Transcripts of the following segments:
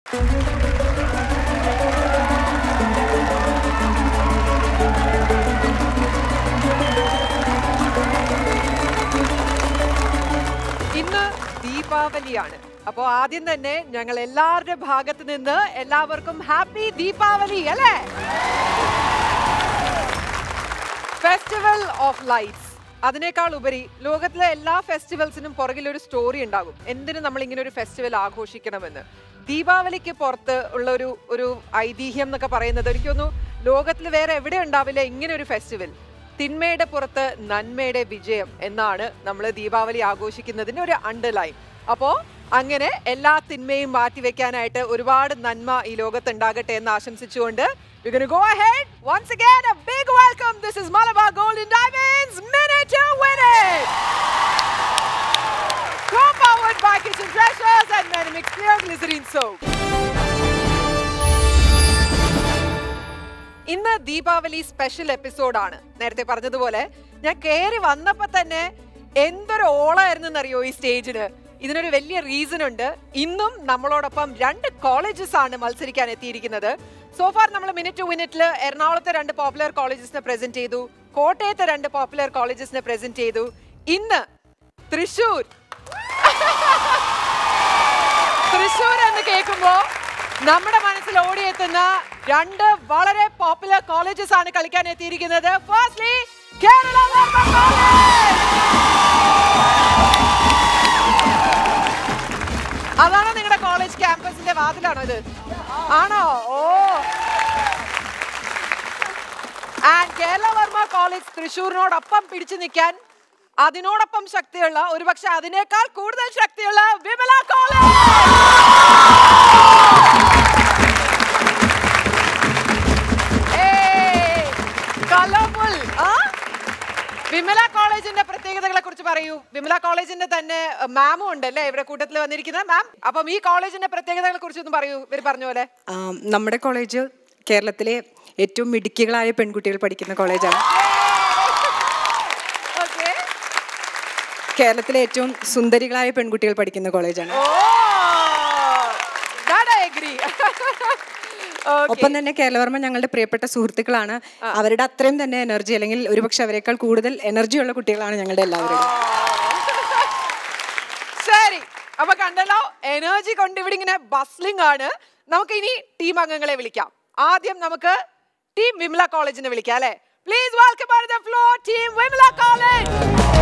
ഇന്ന് ദീപാവലിയാണ്. അപ്പോൾ ആദ്യം തന്നെ ഞങ്ങൾ എല്ലാവരുടെ ഭാഗത്ത് നിന്ന് എല്ലാവർക്കും ഹാപ്പി ദീപാവലി അല്ലേ? Festival of lights. അതിനേക്കാൾ ഉപരി ലോകത്തിലെ എല്ലാ ഫെസ്റ്റിവൽസിനും പുറകിൽ ഒരു സ്റ്റോറി ഉണ്ടാകും. എന്തിനു നമ്മൾ ഇങ്ങനെ ഒരു ഫെസ്റ്റിവൽ ആഘോഷിക്കണമെന്ന്. ദീപാവലിക്ക് പുറത്ത് ഉള്ള ഒരു ഐതിഹ്യം എന്നൊക്കെ പറയുന്നത് എനിക്കൊന്നു ലോകത്തിൽ വേറെ എവിടെ ഉണ്ടാവില്ല ഇങ്ങനെ ഒരു ഫെസ്റ്റിവൽ. തിന്മയുടെ പുറത്ത് നന്മയുടെ വിജയം എന്നാണ് നമ്മൾ ദീപാവലി ആഘോഷിക്കുന്നതിന് ഒരു അണ്ടർലൈൻ. അപ്പോൾ അങ്ങനെ എല്ലാ തിന്മയും മാറ്റിവെക്കാനായിട്ട് ഒരുപാട് നന്മ ഈ ലോകത്ത് ഉണ്ടാകട്ടെ എന്ന് ആശംസിച്ചുകൊണ്ട് we're going to go ahead once again. A big welcome. This is Malabar Gold and Diamonds Minute to Win It, co-powered by Kitchen Treasures and Metamix Clear Glycerine Soap. ഇന്ന് ദീപാവലി സ്പെഷ്യൽ എപ്പിസോഡാണ്. നേരത്തെ പറഞ്ഞതുപോലെ ഞാൻ കയറി വന്നപ്പോ തന്നെ എന്തൊരു ഓളായിരുന്നെന്നറിയോ ഈ സ്റ്റേജിന്. ഇതിനൊരു വലിയ റീസൺ ഉണ്ട്. ഇന്നും നമ്മളോടൊപ്പം 2 കോളേജസ് ആണ് മത്സരിക്കാൻ എത്തിയിരിക്കുന്നത്. സോഫാർ നമ്മൾ മിനിറ്റ് ടു മിനിറ്റിൽ എറണാകുളത്തെ 2 പോപ്പുലർ കോളേജസിനെ പ്രസന്റ് ചെയ്തു, കോട്ടയത്തെ 2 പോപ്പുലർ കോളേജസിനെ പ്രസന്റ് ചെയ്തു. ഇന്ന് തൃശ്ശൂർ എന്ന് കേൾക്കുമ്പോ നമ്മുടെ മനസ്സിൽ ഓടിയെത്തുന്ന 2 വളരെ പോപ്പുലർ കോളേജസ് ആണ് കളിക്കാൻ എത്തിയിരിക്കുന്നത്. Firstly Kerala Varma college. അതാണോ നിങ്ങളുടെ കോളേജ് ക്യാമ്പസിന്റെ വാതിലാണോ ഇത്? ആണോ? ഓ. ആൻഡ് കേരള വർമ്മ കോളേജ് തൃശ്ശൂരിനോടൊപ്പം പിടിച്ചു നിൽക്കാൻ അതിനോടൊപ്പം ശക്തിയുള്ള, ഒരുപക്ഷെ അതിനേക്കാൾ കൂടുതൽ ശക്തിയുള്ള വിമല കോളേജ്. കളർഫുൾ. വിമല കോളേജിന്റെ പ്രത്യേകതകളെ കുറിച്ച് പറയൂ. വിമല കോളേജിന്റെ തന്നെ മാമും ഉണ്ടല്ലേ ഇവിടെ കൂട്ടത്തിൽ വന്നിരിക്കുന്ന മാം. അപ്പം ഈ കോളേജിന്റെ പ്രത്യേകതകളെ കുറിച്ചൊന്നും പറയൂ. ഇവർ പറഞ്ഞ പോലെ നമ്മുടെ കോളേജ് കേരളത്തിലെ ഏറ്റവും മിടുക്കികളായ പെൺകുട്ടികൾ പഠിക്കുന്ന കോളേജാണ്. കേരളത്തിലെ ഏറ്റവും സുന്ദരികളായ പെൺകുട്ടികൾ പഠിക്കുന്ന കോളേജാണ്. ഒപ്പം തന്നെ കേരളവർമ്മ ഞങ്ങളുടെ പ്രിയപ്പെട്ട സുഹൃത്തുക്കളാണ്. അവരുടെ അത്രയും തന്നെ എനർജി, അല്ലെങ്കിൽ ഒരുപക്ഷെ അവരെക്കാൾ കൂടുതൽ എനർജിയുള്ള കുട്ടികളാണ് ഞങ്ങളുടെ എല്ലാവരും. ശരി, അപ്പൊ കണ്ടല്ലോ, എനർജി കൊണ്ട് ഇവിടെ ഇങ്ങനെ ബസ്ലിംഗ് ആണ്. നമുക്ക് ഇനി ടീം അംഗങ്ങളെ വിളിക്കാം. ആദ്യം നമുക്ക് ടീം വിമല കോളേജിനെ വിളിക്കാം അല്ലെ? Please welcome on the floor team Vimala college.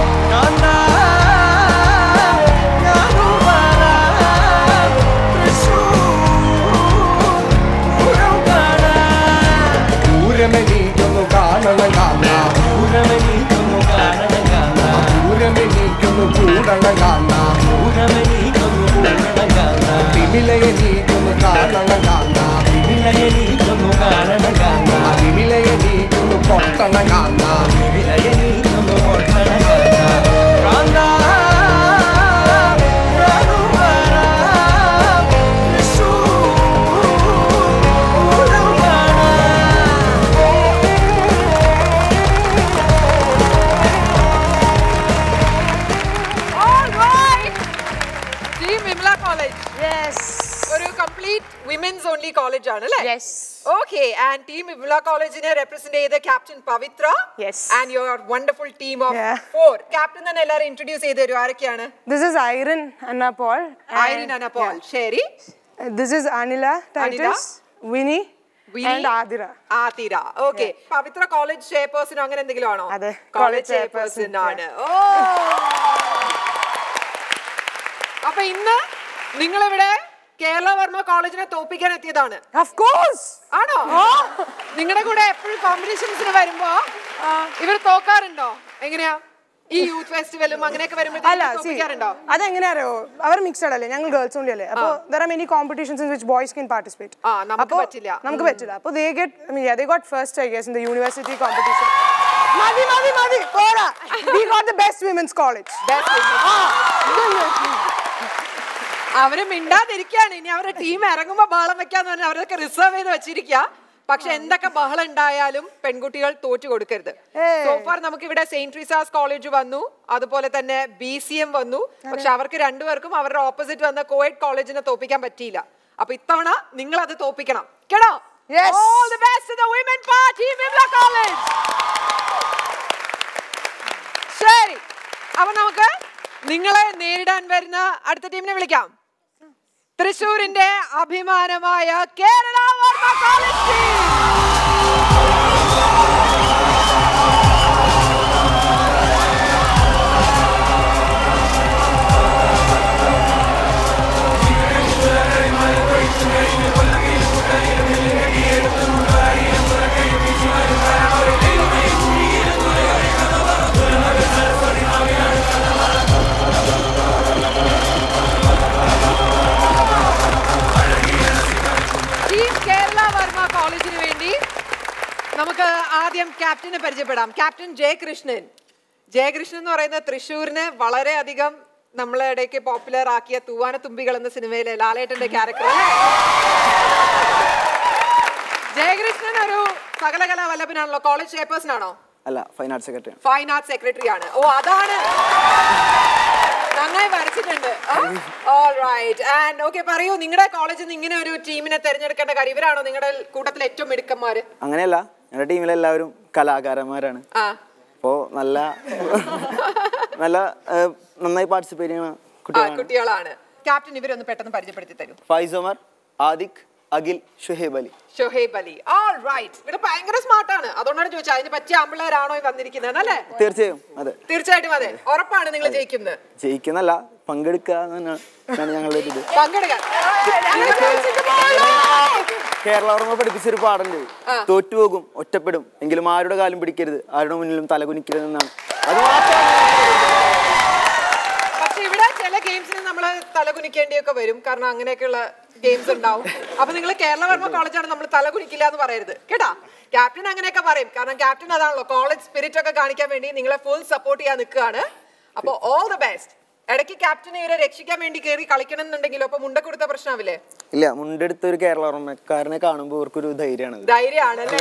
College ആണ് അല്ലേ? Yes. Okay, and team Vimala College ne represent the captain Pavitra. Yes. And your wonderful team of 4. Captain തന്നെ എല്ലാവരും introduce ചെയ്തു തരൂ. ആരൊക്കെയാണ്? This is Irene Anna Paul. Irene Anna Paul. ശരി. This is Anila Titus, Winnie and Adira. Adira. Okay. Pavitra college chairperson അങ്ങനെ എന്തെങ്കിലും ആണോ? അതെ. College chairperson ആണ്. അപ്പോൾ ഇന്ന് നിങ്ങൾ ഇവിടെ കേരള വർമ്മ കോളേജിനെ തോപ്പിക്കാൻ എത്തിയതാണ്. Of course. ആണോ? നിങ്ങളുടെ കൂടെ എപ്പോഴും കോമ്പറ്റീഷൻസിന് വരുമ്പോ ഇവർ തോക്കാറുണ്ടോ? എങ്ങനെയാ ഈ യൂത്ത് ഫെസ്റ്റിവലും അങ്ങനെയൊക്കെ വരുമ്പോഴേക്കുണ്ടോ? അതെങ്ങനെയാ അറിയോ, അവർ മിക്സഡ് അല്ലേ, ഞങ്ങൾ ഗേൾസ് ഓൺലി അല്ലേ. അപ്പോൾ there are many competitions in which boys can participate. നമുക്ക് പറ്റില്ല. അപ്പോൾ they got first I guess in the university competition. മതി പോരാ. We got the best women's college. അവര് മിണ്ടാതിരിക്കുകയാണ്. ഇനി അവരുടെ ടീം ഇറങ്ങുമ്പോ ബഹളം വെക്കാന്ന് പറഞ്ഞാൽ അവരൊക്കെ റിസർവ് ചെയ്ത് വെച്ചിരിക്കുക. പക്ഷെ എന്തൊക്കെ ബഹളം ഉണ്ടായാലും പെൺകുട്ടികൾ തോറ്റു കൊടുക്കരുത്. സോഫാർ നമുക്ക് ഇവിടെ സെയിന്റ് ട്രീസാസ് കോളേജ് വന്നു, അതുപോലെ തന്നെ BCM വന്നു. പക്ഷെ അവർക്ക് രണ്ടുപേർക്കും അവരുടെ ഓപ്പോസിറ്റ് വന്ന കോഎഡ് കോളേജിനെ തോപ്പിക്കാൻ പറ്റിയില്ല. അപ്പൊ ഇത്തവണ നിങ്ങൾ അത് തോപ്പിക്കണം കേട്ടോ. Yes. All the best to the women party, Vimala College. ശരി, അപ്പൊ നമുക്ക് നിങ്ങളെ നേരിടാൻ വരുന്ന അടുത്ത ടീമിനെ വിളിക്കാം. തൃശ്ശൂരിന്റെ അഭിമാനമായ കേരള വർമ്മ കോളേജ് ടീം. കോളേജിന് വേണ്ടി നമുക്ക് ആദ്യം ക്യാപ്റ്റനെ പരിചയപ്പെടാം. ക്യാപ്റ്റൻ ജയകൃഷ്ണൻ. ജയകൃഷ്ണൻ എന്ന് പറയുന്ന തൃശ്ശൂരിനെ വളരെയധികം നമ്മളെ ഇടയ്ക്ക് പോപ്പുലർ ആക്കിയ തൂവാനത്തുമ്പികൾ എന്ന സിനിമയിലെ ലാലേട്ടന്റെ ക്യാരക്ടർ. ജയകൃഷ്ണൻ ഒരു സകലകലാ വല്ലഭനാണല്ലോ. കോളേജ് ചെയർപേഴ്സൺ ആണോ? അല്ല, fine arts secretary. Fine arts secretary ആണ്. ഓ, അതാണ് നന്നായി വരച്ചിട്ടുണ്ട്. ഓൾറൈറ്റ്. ആൻഡ് ഓക്കെ, പറയൂ, നിങ്ങളുടെ കോളേജിൽ നിന്ന് ഇങ്ങനെ ഒരു ടീമിനെ തെരഞ്ഞെടുക്കേണ്ട കാര്യം? ഇവരാണോ നിങ്ങളുടെ കൂട്ടത്തിൽ ഏറ്റവും മിടുക്കന്മാര്? അങ്ങനെയല്ല, ഞങ്ങളുടെ ടീമിലെ എല്ലാവരും കലാകാരന്മാരാണ്. അപ്പോ നന്നായി പാർട്ടിസിപ്പേറ്റ് ചെയ്യുന്ന കുട്ടികളാണ്. ക്യാപ്റ്റൻ ഇവരൊന്ന് പെട്ടെന്ന് പരിചയപ്പെടുത്തി തരൂ. ഫൈസ് ഉമർ, ആദിഖ്, അഖിൽ, ഷുഹൈബ് അലി. ഷുഹൈബ് അലി. ഓൾറൈറ്റ്. ഇവിടെ ഭയങ്കര സ്മാർട്ടാണ്, അതുകൊണ്ടാണ് ചോദിച്ചത് അതിന് പറ്റിയ ആമ്പിള്ളേരാണോ വന്നിരിക്കുന്നത് അല്ലേ? തീർച്ചയായും അതെ. തീർച്ചയായിട്ടും അതെ. ഉറപ്പാണ് നിങ്ങൾ ജയിക്കുന്നത്? ജയിക്കുന്നല്ല, പങ്കെടുക്കുക എന്നാണ് ഞങ്ങളുടെ ഇത്. പങ്കെടുക്കാൻ കേരള വർമ്മ പഠിപ്പിച്ചൊരു പാടുണ്ട്, തോറ്റുപോകും, ഒറ്റപ്പെടും, എങ്കിലും ആരുടെ കാലും പിടിക്കരുത്, ആരുടെ മുന്നിലും തലകുനിക്കരുത് എന്നാണ്. അത് പക്ഷെ ഇവിടെ ചില ഗെയിംസിന് നമ്മള് തലകുനിക്കേണ്ടിയൊക്കെ വരും, കാരണം അങ്ങനെയൊക്കെയുള്ള ഗെയിംസ് ഉണ്ടാവും. അപ്പൊ നിങ്ങൾ കേരള വർമ്മ കോളേജാണ്, നമ്മൾ തലകുനിക്കില്ല എന്ന് പറയരുത് കേട്ടാ. ക്യാപ്റ്റൻ അങ്ങനെയൊക്കെ പറയും, കാരണം ക്യാപ്റ്റൻ അതാണല്ലോ, കോളേജ് സ്പിരിറ്റ് ഒക്കെ കാണിക്കാൻ വേണ്ടി നിങ്ങളെ ഫുൾ സപ്പോർട്ട് ചെയ്യാൻ നിൽക്കുകയാണ്. അപ്പൊ ഓൾ ദ ബെസ്റ്റ്. ഇടയ്ക്ക് ക്യാപ്റ്റനെ ഇവരെ രക്ഷിക്കാൻ വേണ്ടി കയറി കളിക്കണം എന്നുണ്ടെങ്കിലും അപ്പൊ മുണ്ട കൊടുത്ത പ്രശ്നമാവില്ലേ? ഇല്ല, മുണ്ടെടുത്ത ഒരു കേരള വർമ്മക്കാരനെ കാണുമ്പോൾ അവർക്കൊരു ധൈര്യമാണല്ലേ?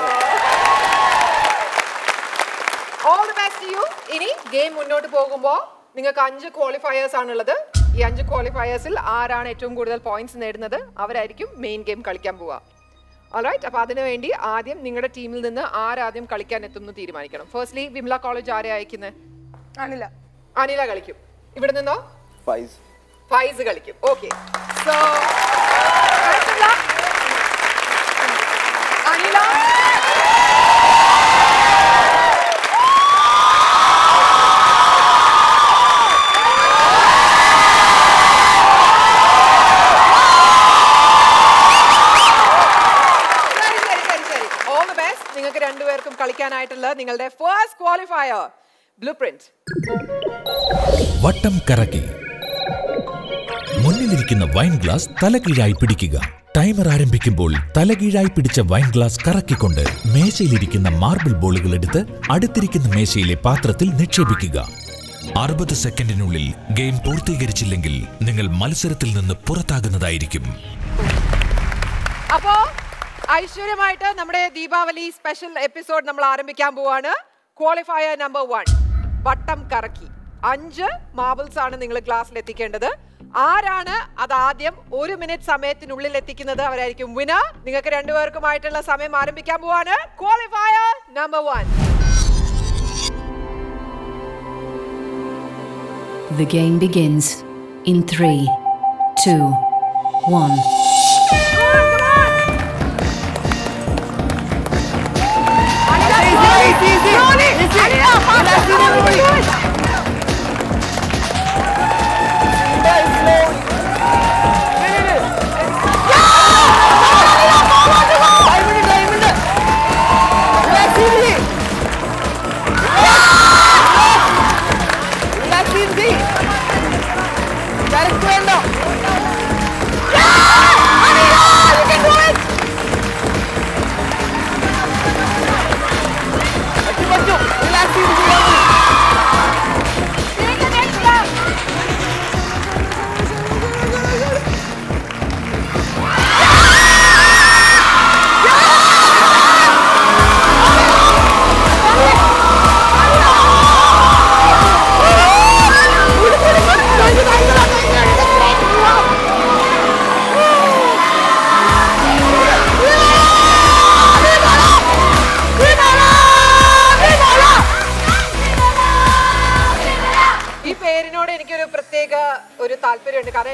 All the best you. ഇനി ഗെയിം മുന്നോട്ട് പോകുമ്പോൾ നിങ്ങൾക്ക് 5 ക്വാളിഫയേഴ്സ് ആണുള്ളത്. ഈ 5 ക്വാളിഫയേഴ്സിൽ ആരാണ് ഏറ്റവും കൂടുതൽ പോയിന്റ്സ് നേടുന്നത് അവരായിരിക്കും മെയിൻ ഗെയിം കളിക്കാൻ പോവുക. ഓൾറൈറ്റ്. അപ്പൊ അതിനുവേണ്ടി ആദ്യം നിങ്ങളുടെ ടീമിൽ നിന്ന് ആരാദ്യം കളിക്കാൻ എത്തുന്നു തീരുമാനിക്കണം. ഫസ്റ്റ്ലി വിമല കോളേജ് ആരെ അയക്കുന്നത്? അനില കളിക്കും. ഇവിടെ നിന്നോ? ഫൈസ് കളിക്കും. ഓക്കെ. സോ അനില, നിങ്ങൾക്ക് രണ്ടുപേർക്കും കളിക്കാനായിട്ടുള്ള നിങ്ങളുടെ ഫസ്റ്റ് ക്വാളിഫയർ ബ്ലൂ പ്രിന്റ്. വട്ടം കറക്കി മുന്നിലിരിക്കുന്ന വൈൻ ഗ്ലാസ് തലകീഴായി പിടിക്കുക. ടൈമർ ആരംഭിക്കുമ്പോൾ തലകീഴായി പിടിച്ച വൈൻ ഗ്ലാസ് കറക്കിക്കൊണ്ട് മേശയിലിരിക്കുന്ന മാർബിൾ ബോളുകൾ എടുത്ത് അടുത്തിരിക്കുന്ന മേശയിലെ പാത്രത്തിൽ നിക്ഷേപിക്കുക. 60 സെക്കൻഡിനുള്ളിൽ ഗെയിം പൂർത്തീകരിച്ചില്ലെങ്കിൽ നിങ്ങൾ മത്സരത്തിൽ നിന്ന് പുറത്താകുന്നതായിരിക്കും. അപ്പോ ഐശ്വര്യമായിട്ട് നമ്മുടെ ദീപാവലി സ്പെഷ്യൽ എപ്പിസോഡ് നമ്മൾ ആരംഭിക്കാൻ പോവാണ്. ക്വാളിഫയർ നമ്പർ 1 വട്ടം കറക്കി. 5 മാർബിൾസ് ആണ് നിങ്ങൾ ഗ്ലാസ്സിൽ എത്തിക്കേണ്ടത്. ആരാണ് അത് ആദ്യം 1 മിനിറ്റ് സമയത്തിനുള്ളിൽ എത്തിക്കുന്നത് അവരായിരിക്കും വിനർ. നിങ്ങൾക്ക് രണ്ടുപേർക്കുമായിട്ടുള്ള സമയം ആരംഭിക്കാൻ പോവാണ്. Qualifier number 1. The game begins in 3, 2, 1. Correct.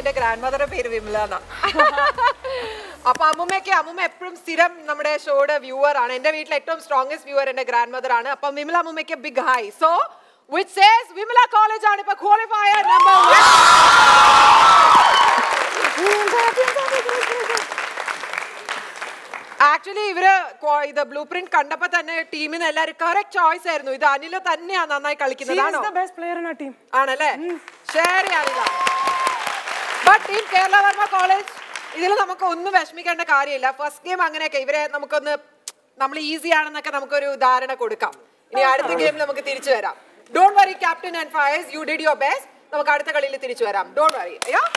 എന്റെ ഗ്രാൻഡ് മദറുടെ പേര് വിമല എന്നാ. അപ്പൊ അമ്മൂമ്മ എപ്പോഴും സ്ഥിരം നമ്മുടെ ഷോയുടെ വ്യൂവർ ആണ്. എന്റെ വീട്ടിലെ ഏറ്റവും സ്ട്രോങ്സ്റ്റ് വ്യൂവർ എന്റെ ഗ്രാൻഡ് മദർ ആണ്. അപ്പൊ വിമല അമ്മൂമ്മയ്ക്ക് big hi. So which says Vimala College ആണ് ഇപ്പൊ qualifier number 1. ആക്ച്വലി ഇവര് ഇത് ബ്ലൂ പ്രിന്റ് കണ്ടപ്പോ തന്നെ ടീമിന് എല്ലാവരും കറക്റ്റ് ചോയ്സ് ആയിരുന്നു. ഇത് അനില തന്നെയാ നന്നായി കളിക്കുന്നതാണോ? ആണല്ലേ? ശരി Anila. But team Kerala Varma college ഇതിൽ നമുക്ക് ഒന്നും വിഷമിക്കേണ്ട കാര്യമില്ല. ഫസ്റ്റ് ഗെയിം അങ്ങനെയൊക്കെ ഇവരെ നമ്മൾ ഈസി ആണെന്നൊക്കെ നമുക്കൊരു ധാരണ കൊടുക്കാം. ഇനി അടുത്ത ഗെയിമിൽ നമുക്ക് തിരിച്ചു വരാം. Don't worry, Captain and Fires, you did your best. നമുക്ക് അടുത്ത കളിയിൽ തിരിച്ചു വരാം. Don't worry.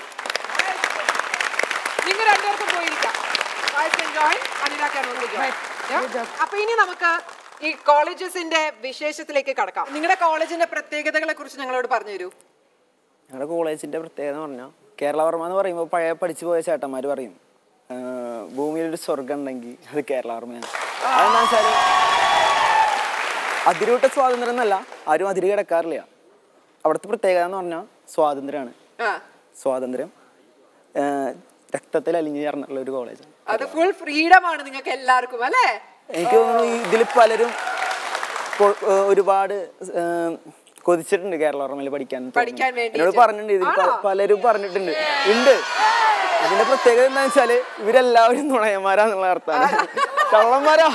നിങ്ങൾ രണ്ടുപേർക്കും പോയിരിക്കാം. Fires can join, Anila can also join. അപ്പൊ ഇനി നമുക്ക് ഈ കോളേജസിന്റെ വിശേഷത്തിലേക്ക് കടക്കാം. നിങ്ങളുടെ കോളേജിന്റെ പ്രത്യേകതകളെ കുറിച്ച് ഞങ്ങളോട് പറഞ്ഞു തരൂ. ഞങ്ങളുടെ കോളേജിന്റെ പ്രത്യേകത എന്ന് പറഞ്ഞാൽ കേരള വർമ്മ എന്ന് പറയുമ്പോൾ പഴയ പഠിച്ചു പോയ ചേട്ടന്മാർ പറയും ഭൂമിയിലൊരു സ്വർഗം ഉണ്ടെങ്കിൽ അത് കേരള വർമ്മയാണ്. അതെന്താ വെച്ചാൽ അതിരൂട്ട സ്വാതന്ത്ര്യം എന്നല്ല, ആരും അതിര് കിടക്കാറില്ല. അവിടുത്തെ പ്രത്യേകത എന്ന് പറഞ്ഞാൽ സ്വാതന്ത്ര്യമാണ്. സ്വാതന്ത്ര്യം രക്തത്തിൽ അലിഞ്ഞു ചേർന്നുള്ള ഒരു കോളേജാണ്. അത് ഫുൾ ഫ്രീഡം ആണ് നിങ്ങൾക്ക് എല്ലാവർക്കും അല്ലേ? എനിക്ക് തോന്നുന്നു ഇതിൽ പലരും ഒരുപാട് കൊതിച്ചിട്ടുണ്ട് കേരള വർമ്മയിൽ പഠിക്കാൻ. എന്നോട് പറഞ്ഞിട്ടുണ്ട്, ഇതിൽ പലരും പറഞ്ഞിട്ടുണ്ട്. അതിന്റെ പ്രത്യേകത എന്താ വെച്ചാല് ഇവരെല്ലാവരും നുണയന്മാരാന്നുള്ള അർത്ഥമാണ്, കള്ളന്മാരാ.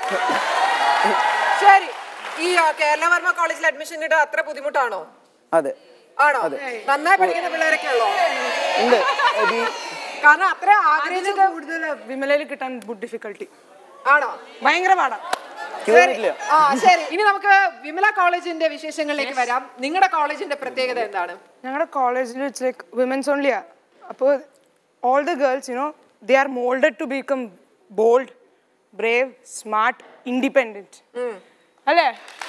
ശരി, ഈ കേരള വർമ്മ കോളേജിൽ അഡ്മിഷൻ കിട്ടാൻ അത്ര ബുദ്ധിമുട്ടാണോ? അതെ. ആണോ? നന്നായി പഠിക്കുന്ന പിള്ളേരൊക്കെ ഉള്ളോ? ഉണ്ട്. കാരണം അത്ര ആഗ്രഹിച്ചിട്ട് കൂടുതൽ വിമലയിൽ കിട്ടാൻ ഡിഫിക്കൽട്ടി ആണോ? ഭയങ്കര പാടാ. ശരി, ഇനി നമുക്ക് വിമല കോളേജിന്റെ വിശേഷങ്ങളിലേക്ക് വരാം. നിങ്ങളുടെ കോളേജിന്റെ പ്രത്യേകത എന്താണ്? ഞങ്ങളുടെ കോളേജിൽ ഇറ്റ്സ് ലൈക്ക് വിമൻസ് ഓൺലിയാ. അപ്പോൾ all the girls, you know, they are molded to become bold, brave, smart, independent. അല്ലേ?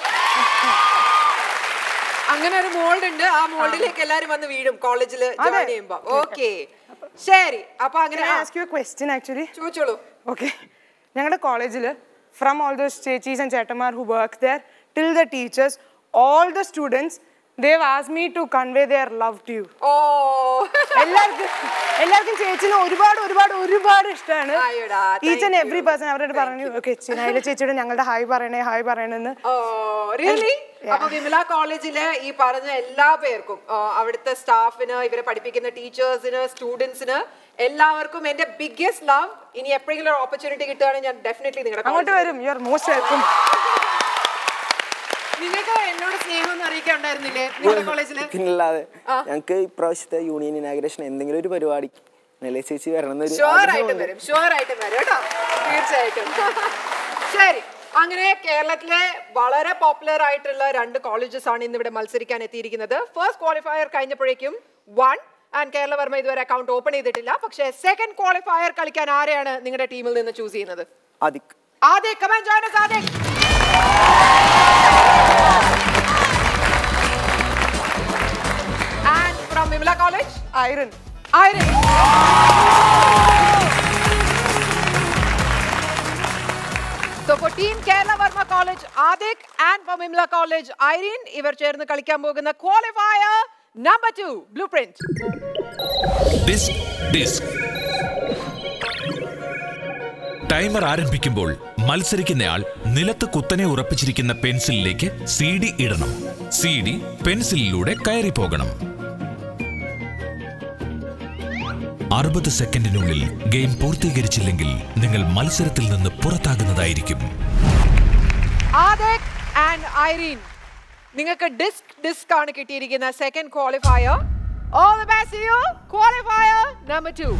അങ്ങനെ ഒരു മോൾഡ് ഉണ്ട്. ആ മോൾഡിലേക്ക് എല്ലാരും വന്ന് വീഴും കോളേജിൽ ജോയിൻ ചെയ്യുമ്പോ. ഓക്കെ, ശരി. അപ്പൊ അങ്ങനെ ask you a question actually? ചോദിച്ചോളൂ. ഓക്കെ, ഞങ്ങളുടെ കോളേജിൽ from all those ചേച്ചീസ് and ചേട്ടന്മാർ who work there till the teachers, all the students, they've asked me to convey their love to you. എല്ലാവർക്കും ചേച്ചിനെ ഒരുപാട് ഇഷ്ടമാണ്. ഈച്ച് ആൻഡ് എവറി പേഴ്സൺ അവരോട് പറഞ്ഞു, ഓക്കെ ചേച്ചിയോട് ഞങ്ങളുടെ ഹായ് പറയണെന്ന്. അപ്പൊ വിമല കോളേജില് ഈ പറഞ്ഞ എല്ലാ പേർക്കും, അവിടുത്തെ സ്റ്റാഫിന്, ഇവരെ പഠിപ്പിക്കുന്ന ടീച്ചേഴ്സിന്, സ്റ്റുഡൻസിന് എല്ലാവർക്കും എന്റെ ബിഗ്ഗസ്റ്റ് ലവ്. ഇനി എപ്പോഴെങ്കിലും ഒരു ഓപ്പർച്യൂണിറ്റി കിട്ടുകയാണെങ്കിൽ ഞാൻ ഡെഫിനറ്റ്ലി നിങ്ങളുടെ അങ്ങോട്ട് വരും. You are most welcome. നിങ്ങൾക്ക് എന്നോട് സ്നേഹം അറിയിക്കാണ്ടായിരുന്നില്ലേ നിങ്ങളുടെ കോളേജില്? പിന്നല്ലാതെ ഞങ്ങൾക്ക് ഇപ്രാവശ്യത്തെ യൂണിയൻ ഇനാഗ്രേഷൻ എന്തെങ്കിലും ഒരു പരിപാടി ചേച്ചി വരണം. ഷുവറായിട്ടും വരും കേട്ടോ, തീർച്ചയായിട്ടും. ശരി, അങ്ങനെ കേരളത്തിലെ വളരെ പോപ്പുലർ ആയിട്ടുള്ള 2 കോളേജസ് ആണ് ഇന്ന് ഇവിടെ മത്സരിക്കാൻ എത്തിയിരിക്കുന്നത്. ഫസ്റ്റ് ക്വാളിഫയർ കഴിഞ്ഞപ്പോഴേക്കും 1 ആൻഡ് കേരള വർമ്മ ഇതുവരെ അക്കൗണ്ട് ഓപ്പൺ ചെയ്തിട്ടില്ല. പക്ഷേ സെക്കൻഡ് ക്വാളിഫയർ കളിക്കാൻ ആരെയാണ് നിങ്ങളുടെ ടീമിൽ നിന്ന് ചൂസ് ചെയ്യുന്നത്? Adhik. come and join us, Adik. And from Vimala College? Iron. So for team Kerala Varma College, Adik, and for Vimala College, Irene, ഇവർ ചേർന്ന് കളിക്കാൻ പോകുന്ന qualifier number 2, Blueprint. Disc. Timer ആരംഭിക്കുമ്പോൾ മത്സരിക്കുന്നയാൾ നിലത്ത് കുത്തനെ ഉറപ്പിച്ചിരിക്കുന്ന പെൻസിലിലേക്ക് CD ഇടണം. CD പെൻസിലിലൂടെ കയറി പോകണം. 60 സെക്കൻഡിനുള്ളിൽ ഗെയിം പൂർത്തീകരിച്ചില്ലെങ്കിൽ നിങ്ങൾ മത്സരത്തിൽ നിന്ന് പുറത്താകുന്നതായിരിക്കും. ആദിക് ആൻഡ് ഐറീൻ, നിങ്ങൾക്ക് ഡിസ്ക് ആണ് കിട്ടിയിരിക്കുന്ന second qualifier. All the best to you. Qualifier number 2.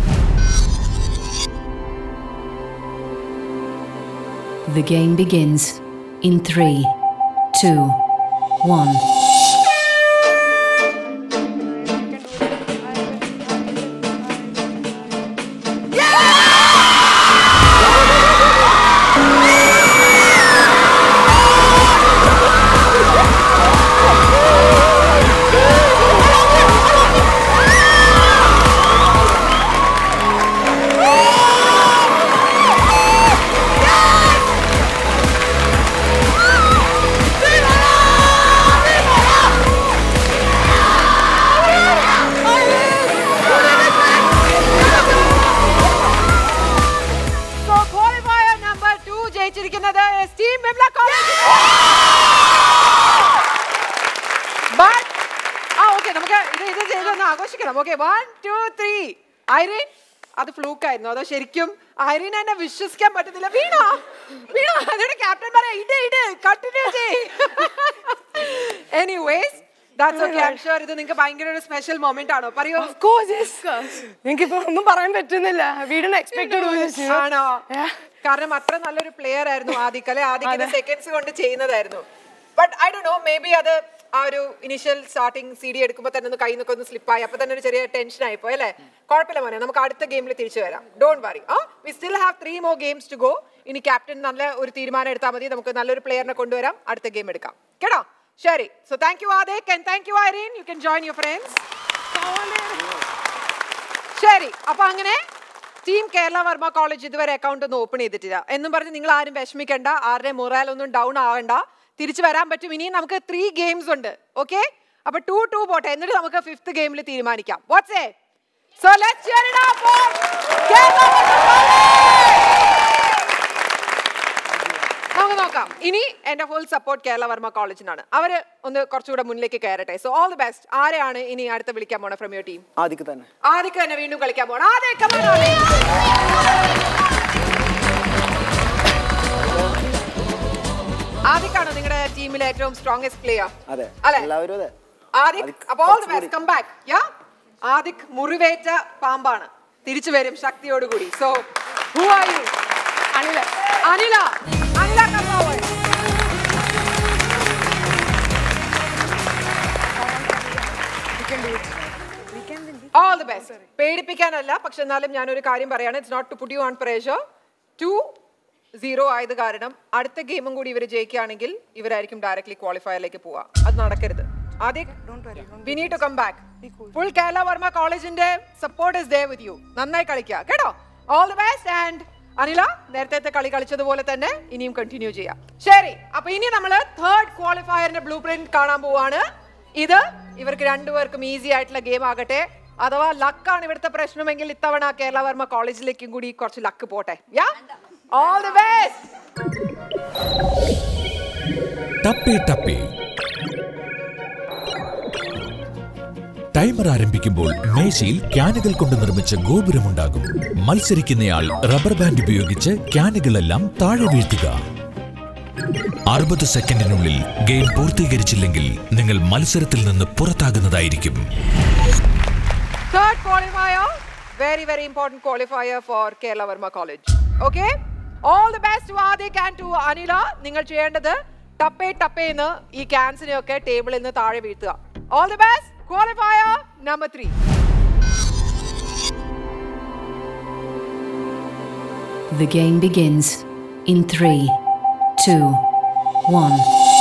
The game begins in 3, 2, 1. Okay, 1, 2, 3. Irene, അത് ഫ്ലൂക്ക് ആയിരുന്നു അതോ ശരിക്കും ഐറിൻ എന്നെ വിശ്വസിക്കാൻ പറ്റുന്നില്ല. വീണ അതിന്റെ ക്യാപ്റ്റൻ പറയാ ഇട് കണ്ടിന്യൂ ചെയ്. Anyways that's okay. I'm sure ഇത് നിങ്ങൾക്ക് ഭയങ്കര ഒരു സ്പെഷ്യൽ മൊമെന്റ് ആണോ? പറയൂ. Of course, yes. എനിക്കിപ്പോ ഒന്നും പറയാൻ പറ്റുന്നില്ല. We didn't expect to do this. ആണോ? കാരണം അത്ര നല്ലൊരു പ്ലെയർ ആയിരുന്നു ആദിക് അല്ലെ? ആദിക്കിന്റെ സെക്കൻഡ്സ് കൊണ്ട് ചെയ്യുന്നതായിരുന്നു. But I don't know, maybe അത് ആ ഒരു ഇനിഷ്യൽ സ്റ്റാർട്ടിങ് CD എടുക്കുമ്പോൾ തന്നെ ഒന്ന് കയ്യിൽ നിന്നൊക്കെ ഒന്ന് സ്ലിപ്പായി, അപ്പൊ തന്നെ ഒരു ചെറിയ ടെൻഷൻ ആയിപ്പോയി അല്ലേ? കുഴപ്പമില്ല മോനെ, നമുക്ക് അടുത്ത ഗെയിമിൽ തിരിച്ചു വരാം. Don't worry. We still have 3 more games to go. ഇനി ക്യാപ്റ്റൻ നല്ല ഒരു തീരുമാനം എടുത്താൽ മതി, നമുക്ക് നല്ലൊരു പ്ലെയറിനെ കൊണ്ടുവരാം, അടുത്ത ഗെയിം എടുക്കാം കേട്ടോ? ശരി. So thank you Adiq and thank you Irene. You can join your friends. ശരി, അപ്പൊ അങ്ങനെ ടീം കേരള വർമ്മ കോളേജ് ഇതുവരെ അക്കൗണ്ട് ഒന്നും ഓപ്പൺ ചെയ്തിട്ടില്ല എന്നും പറഞ്ഞ് നിങ്ങൾ ആരും വിഷമിക്കണ്ട, ആരുടെ മൊറാൽ ഒന്നും ഡൗൺ ആവണ്ട, തിരിച്ചു വരാൻ പറ്റും. ഇനി നമുക്ക് 3 games ഉണ്ട്. ഓക്കെ, അപ്പൊ 2-2 പോട്ടെ, എന്നിട്ട് നമുക്ക് 5th ഗെയിമിൽ തീരുമാനിക്കാം. What's it? So let's cheer it up for Kerala Varma college. നമുക്ക് നോക്കാം. ഇനി എന്റെ ഫുൾ സപ്പോർട്ട് കേരള വർമ്മ കോളേജിനാണ്. അവര് ഒന്ന് കുറച്ചുകൂടെ മുന്നിലേക്ക് കയറട്ടെ. So all the best. ആരെയാണ് ഇനി അടുത്ത് വിളിക്കാൻ പോണ ഫ്രം യുവർ ടീം? ആദിക്ക് തന്നെ. ആദിക്ക് തന്നെ വീണ്ടും കളിക്കാൻ പോണം. Adhik, come on Adhik. ആദിക്കാണോ നിങ്ങളുടെ ടീമിലെ ഏറ്റവും സ്ട്രോങ്സ്റ്റ് പ്ലെയർ? അതെ, അല്ലേ? എല്ലാവരും അതെ. ആദിക്, അപ്പോൾ all the best. Come back. Yeah, Adiq മുറിവേറ്റ പാമ്പാണ്, തിരിച്ചു വരും ശക്തിയോടുകൂടി. So who are you? Anila. Anila, Anila come forward. All the best. പേടിപ്പിക്കാനല്ല, പക്ഷെ എന്നാലും ഞാനൊരു കാര്യം പറയാണ്. It's not to put you on pressure. 2-0 ആയത് കാരണം അടുത്ത ഗെയിമും കൂടി ഇവർ ജയിക്കുകയാണെങ്കിൽ ഇവരായിരിക്കും ഡയറക്ട്ലി ക്വാളിഫയറിലേക്ക് പോവുക. അത് നടക്കരുത്. Adiq, we need to come back. Full Kerala Varma കോളേജിന്റെ support is there with you. നന്നായി കളിക്കുക കേട്ടോ? All the best. And Anila, നേരത്തെ കളി കളിച്ചതുപോലെ തന്നെ ഇനിയും കണ്ടിന്യൂ ചെയ്യാം. ശരി, അപ്പൊ ഇനി നമ്മൾ 3rd ക്വാളിഫയറിന്റെ ബ്ലൂ പ്രിന്റ് കാണാൻ പോവാണ്. ഇത് ഇവർക്ക് രണ്ടുപേർക്കും ഈസി ആയിട്ടുള്ള ഗെയിം ആകട്ടെ. അഥവാ ലക്കാണ് ഇവിടുത്തെ പ്രശ്നമെങ്കിൽ ഇത്തവണ കേരള വർമ്മ കോളേജിലേക്കും കൂടി കുറച്ച് ലക്ക് പോട്ടെ. Yeah, all the best. ടപ്പേ ടപ്പേ. ടൈമർ ആരംഭിക്കുമ്പോൾ മേശയിൽ ക്യാനുകൾ കൊണ്ട് നിർമ്മിച്ച ഗോപുരമുണ്ടാകും. മത്സരിക്കുന്നയാൾ റബ്ബർ ബാൻഡ് ഉപയോഗിച്ച് ക്യാനുകളെല്ലാം താഴെ വീഴ്ത്തുക. 60 സെക്കൻഡിനുള്ളിൽ ഗെയിം പൂർത്തീകരിച്ചില്ലെങ്കിൽ നിങ്ങൾ മത്സരത്തിൽ നിന്ന് പുറത്താകുന്നതായിരിക്കും. Third qualifier, very very important qualifier for Kerala Varma College. Okay, all the best to Adik and to Anila. നിങ്ങൾ ചെയ്യേണ്ടത് ടപ്പേ ടപ്പേ എന്ന് ഈ ക്യാൻസിനെ ഒക്കെ ടേബിളിൽ നിന്ന് താഴെ വീഴ്ത്തുക. All the best. Qualifier number 3. The game begins in 3, 2, 1.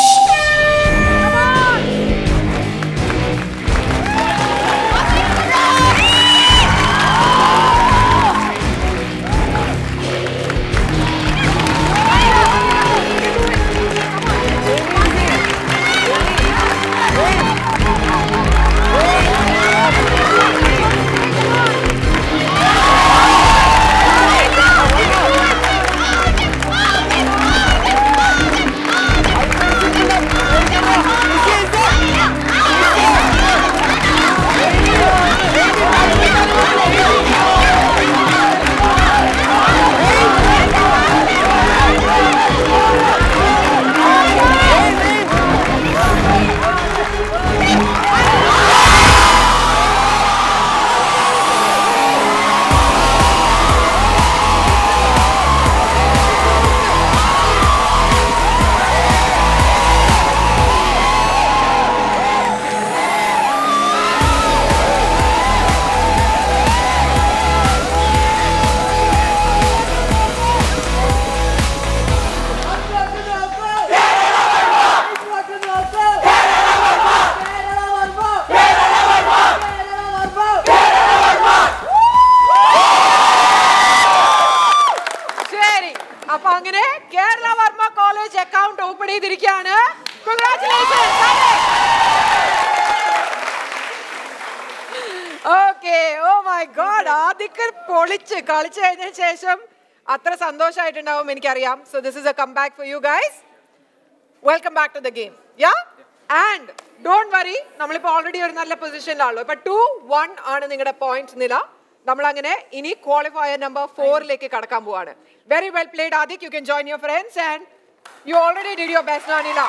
കളിച്ചു കഴിഞ്ഞതിന് ശേഷം അത്ര സന്തോഷമായിട്ടുണ്ടാവും എനിക്കറിയാം. So this is a come back for you guys. Welcome back to the game. Yeah, And don't worry, നമ്മളിപ്പോൾ ഓൾറെഡി ഒരു നല്ല പൊസിഷനിലാണല്ലോ. ഇപ്പൊ 2-1 ആണ് നിങ്ങളുടെ പോയിന്റ് നില. നമ്മൾ അങ്ങനെ ഇനി ക്വാളിഫയർ നമ്പർ 4ലേക്ക് കടക്കാൻ പോവാണ്. വെരി വെൽ പ്ലേഡ് ആദിക്. You can join your friends and you already did your best Anila.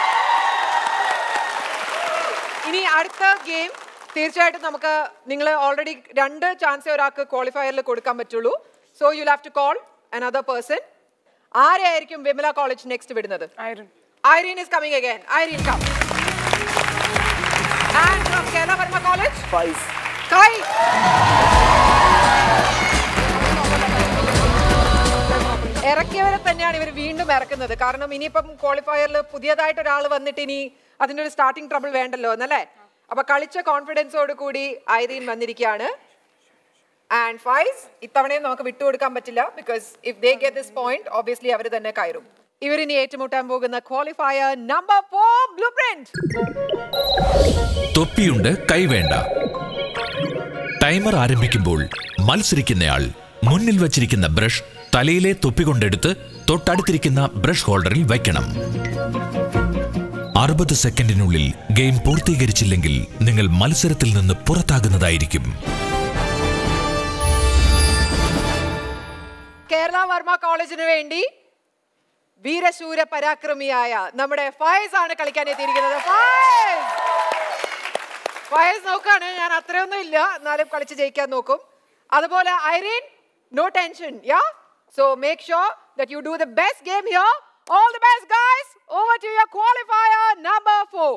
ഇനി അടുത്ത ഗെയിം തീർച്ചയായിട്ടും നമുക്ക് നിങ്ങൾ ഓൾറെഡി 2 ചാൻസ് ഒരാൾക്ക് ക്വാളിഫയറിൽ കൊടുക്കാൻ പറ്റുള്ളൂ. So you have to call another person. ആരെയായിരിക്കും വിമല കോളേജ് നെക്സ്റ്റ് വിടുന്നത്? Irene is coming again. Irene, come. And from Kerala Varma College? Faiz. Kai. ഇറക്കിയവരെ തന്നെയാണ് ഇവർ വീണ്ടും ഇറക്കുന്നത്. കാരണം ഇനിയിപ്പം ക്വാളിഫയറിൽ പുതിയതായിട്ട് ഒരാൾ വന്നിട്ട് ഇനി അതിൻ്റെ ഒരു സ്റ്റാർട്ടിംഗ് ട്രബിൾ വേണ്ടല്ലോ എന്നല്ലേ. അപ്പൊ കളിച്ച കോൺഫിഡൻസോട് കൂടി ഐറീൻ വന്നിരിക്കുകയാണ്. ആൻഡ് ഫൈസ് ഇത്തവണയും നമുക്ക് വിട്ടുകൊടുക്കാൻ പറ്റില്ല. Because if they get this point obviously അവർ തന്നെ കയറും. ഇവരിനി ഏറ്റുമുട്ടാൻ പോകുന്ന ക്വാളിഫയർ നമ്പർ 4 ബ്ലൂ പ്രിന്റ്. തൊപ്പിയുണ്ട് കൈവേണ്ട. ടൈമർ ആരംഭിക്കുമ്പോൾ മത്സരിക്കുന്നയാൾ മുന്നിൽ വച്ചിരിക്കുന്ന ബ്രഷ് തലയിലെ തൊപ്പി കൊണ്ടെടുത്ത് തൊട്ടടുത്തിരിക്കുന്ന ബ്രഷ് ഹോൾഡറിൽ വയ്ക്കണം. 60 സെക്കൻഡിനുള്ളിൽ ഗെയിം പൂർത്തീകരിച്ചില്ലെങ്കിൽ നിങ്ങൾ മത്സരത്തിൽ നിന്ന് പുറത്താകുന്നതായിരിക്കും. കേരള വർമ്മ കോളേജിന് വേണ്ടി വീരശൂര പരാക്രമിയായ നമ്മുടെ ഫൈസ് ആണ് കളിക്കാൻ എത്തിയിരിക്കുന്നത്. ഫൈസ് നോക്കാണ്, ഞാൻ അത്രയൊന്നും ഇല്ല എന്നാലും കളിച്ച് ജയിക്കാൻ നോക്കും. അതുപോലെ Irene, no tension. Yeah, so make sure that you do the best game here. All the best guys. Over to your qualifier number 4.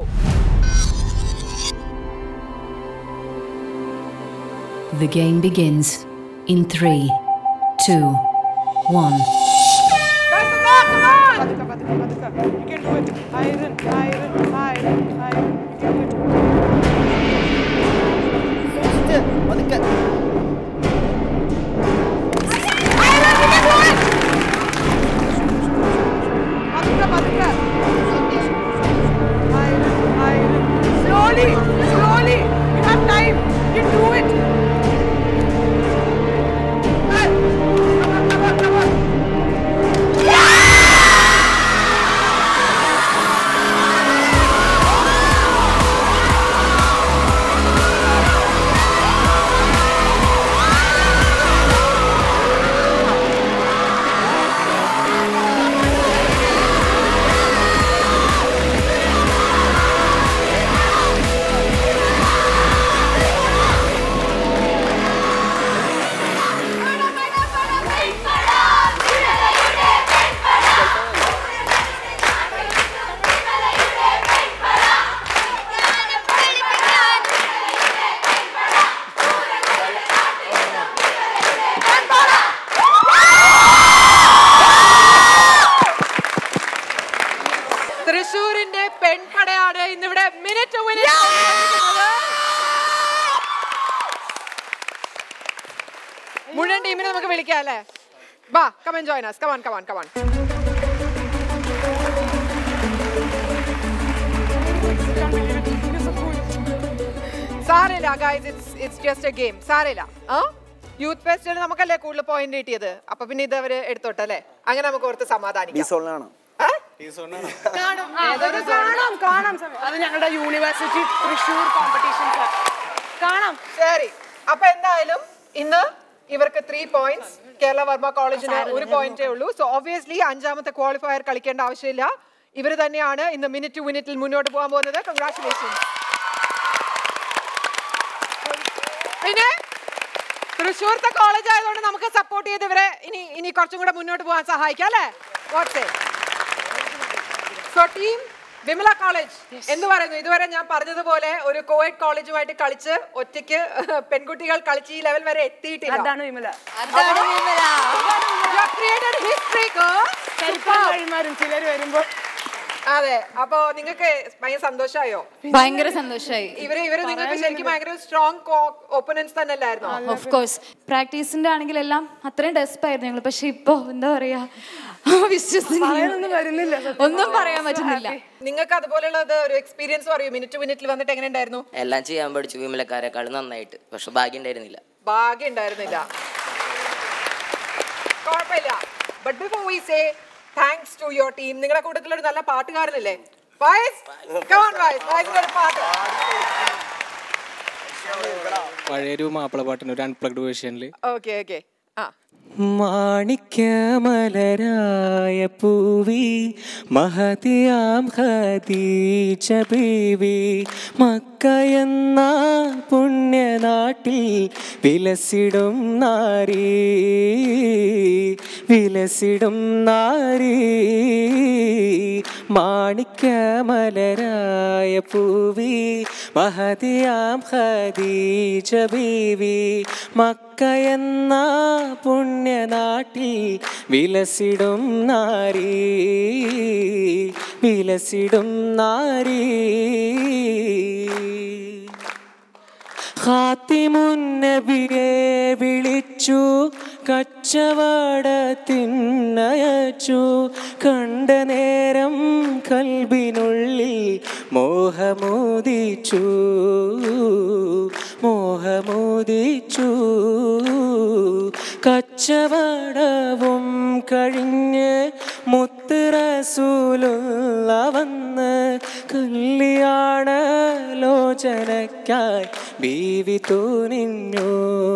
The game begins in 3, 2, 1. You can do it. Iron. You can do it. Slowly. You have time. You can do it. Come on. തൃശ്ശൂരിന്റെ പെൺപടയാണ് ഇന്നിവിടെ minute മുഴുവൻ ടീമിനെ നമുക്ക് വിളിക്കാം അല്ലേ? വാ, come and join us. Come on. സാരമില്ല guys, it's just a game. സാരമില്ല. യൂത്ത് ഫെസ്റ്റിവൽ നമുക്കല്ലേ കൂടുതൽ പോയിന്റ് കിട്ടിയത്. അപ്പൊ പിന്നെ ഇത് അവര് എടുത്തോട്ടല്ലേ, അങ്ങനെ നമുക്ക് ഓർത്ത് സമാധാനിക്കാം. കാണാം. അത് ഞങ്ങളുടെ യൂണിവേഴ്സിറ്റി തൃശ്ശൂർ കോമ്പറ്റീഷൻസ് കാണാം. ശരി, അപ്പൊ എന്തായാലും ഇന്ന് ഇവർക്ക് 3 points, കേരള വർമ്മ കോളേജിന് 1 പോയിന്റേ ഉള്ളൂ. സോ ഒബ്വിയസ്ലി 5ാമത്തെ ക്വാളിഫയർ കളിക്കേണ്ട ആവശ്യമില്ല. ഇവർ തന്നെയാണ് ഇന്ന് മിനിറ്റിൽ മുന്നോട്ട് പോകാൻ പോകുന്നത്. കൺഗ്രാറ്റുലേഷൻസ്. പിന്നെ തൃശ്ശൂർത്തെ കോളേജ് ആയതുകൊണ്ട് നമുക്ക് സപ്പോർട്ട് ചെയ്ത് ഇവരെ ഇനി കുറച്ചും കൂടെ മുന്നോട്ട് പോകാൻ സഹായിക്കാം അല്ലേ? What's so team Vimala college എന്ന് പറയുന്നു, ഇതുവരെ ഞാൻ പറഞ്ഞതുപോലെ ഒരു കോഎഡ് കോളേജുമായിട്ട് കളിച്ച് ഒറ്റയ്ക്ക് പെൺകുട്ടികൾ കളിച്ച് ഈ ലെവൽ വരെ എത്തിയിട്ടില്ല. അതാണ് വിമല. ചിലർ വരുമ്പോൾ അതെ, അപ്പൊ നിങ്ങൾക്ക് ഭയങ്കര സന്തോഷമായോ? ഭയങ്കര സന്തോഷമായി. ഇവര് നിങ്ങൾക്ക് ശരിക്കും ഭയങ്കര സ്ട്രോങ് ഓപ്പണൻസ് തന്നെ അല്ലായിരുന്നോ? ഓഫ് കോഴ്സ് പ്രാക്ടീസിന്റെ ആണെങ്കിൽ എല്ലാം അത്രയും ഡെസ്പ് ആയിരുന്നു ഞങ്ങൾ. പക്ഷെ ഇപ്പൊ എന്താ പറയാ, ഒന്നും പറയാൻ പറ്റുന്നില്ല. നിങ്ങൾക്ക് അതുപോലെയുള്ളത് ഒരു എക്സ്പീരിയൻസ് പറയൂ. മിനിറ്റിൽ വന്നിട്ട് എങ്ങനെ ഉണ്ടായിരുന്നു? എല്ലാം ചെയ്യാൻ പഠിച്ചു വിമലക്കാരെക്കാൾ നന്നായിട്ട്. പക്ഷെ ഭാഗ്യം ഉണ്ടായിരുന്നില്ല. കുഴപ്പമില്ല. But before we say thanks to your team, നിങ്ങളുടെ കൂട്ടത്തിൽ ഒരു നല്ല പാട്ടുകാരനല്ലേ? Boys, come on, boys. Boys, got a part. പഴയൊരു മാപ്പിളപ്പാട്ടിന് ഒരു അൺപ്ലഗ്ഡ് വേർഷനിൽ. Okay, okay. മാണിക്യമലരായ പൂവി മഹതിയാം ഖദീജ ബീവി മക്കയെന്ന പുണ്യനാട്ടിൽ വിലസിടും നാരി വിലസിടും നാരി മാണിക്യമലരായ പൂവി മഹതിയാം ഖദീജ ബീവി മക്കയെന്ന പുണ്യനാട്ടിൽ വിലസിടും നാരി വിലസിടും നാരി ഖാത്തിമുൻ നബിയെ വിളിച്ചു കച്ചവടത്തിനയച്ചു കണ്ട നേരം കൽബിനുള്ളിൽ മോഹമോദിച്ചു മോഹമോദിച്ചു കച്ചവടവും കഴിഞ്ഞ് മുത്ത് റസൂലുള്ള വന്ന് കല്യാണ ലോചനയ്ക്കായി ബീവി തൂനിഞ്ഞു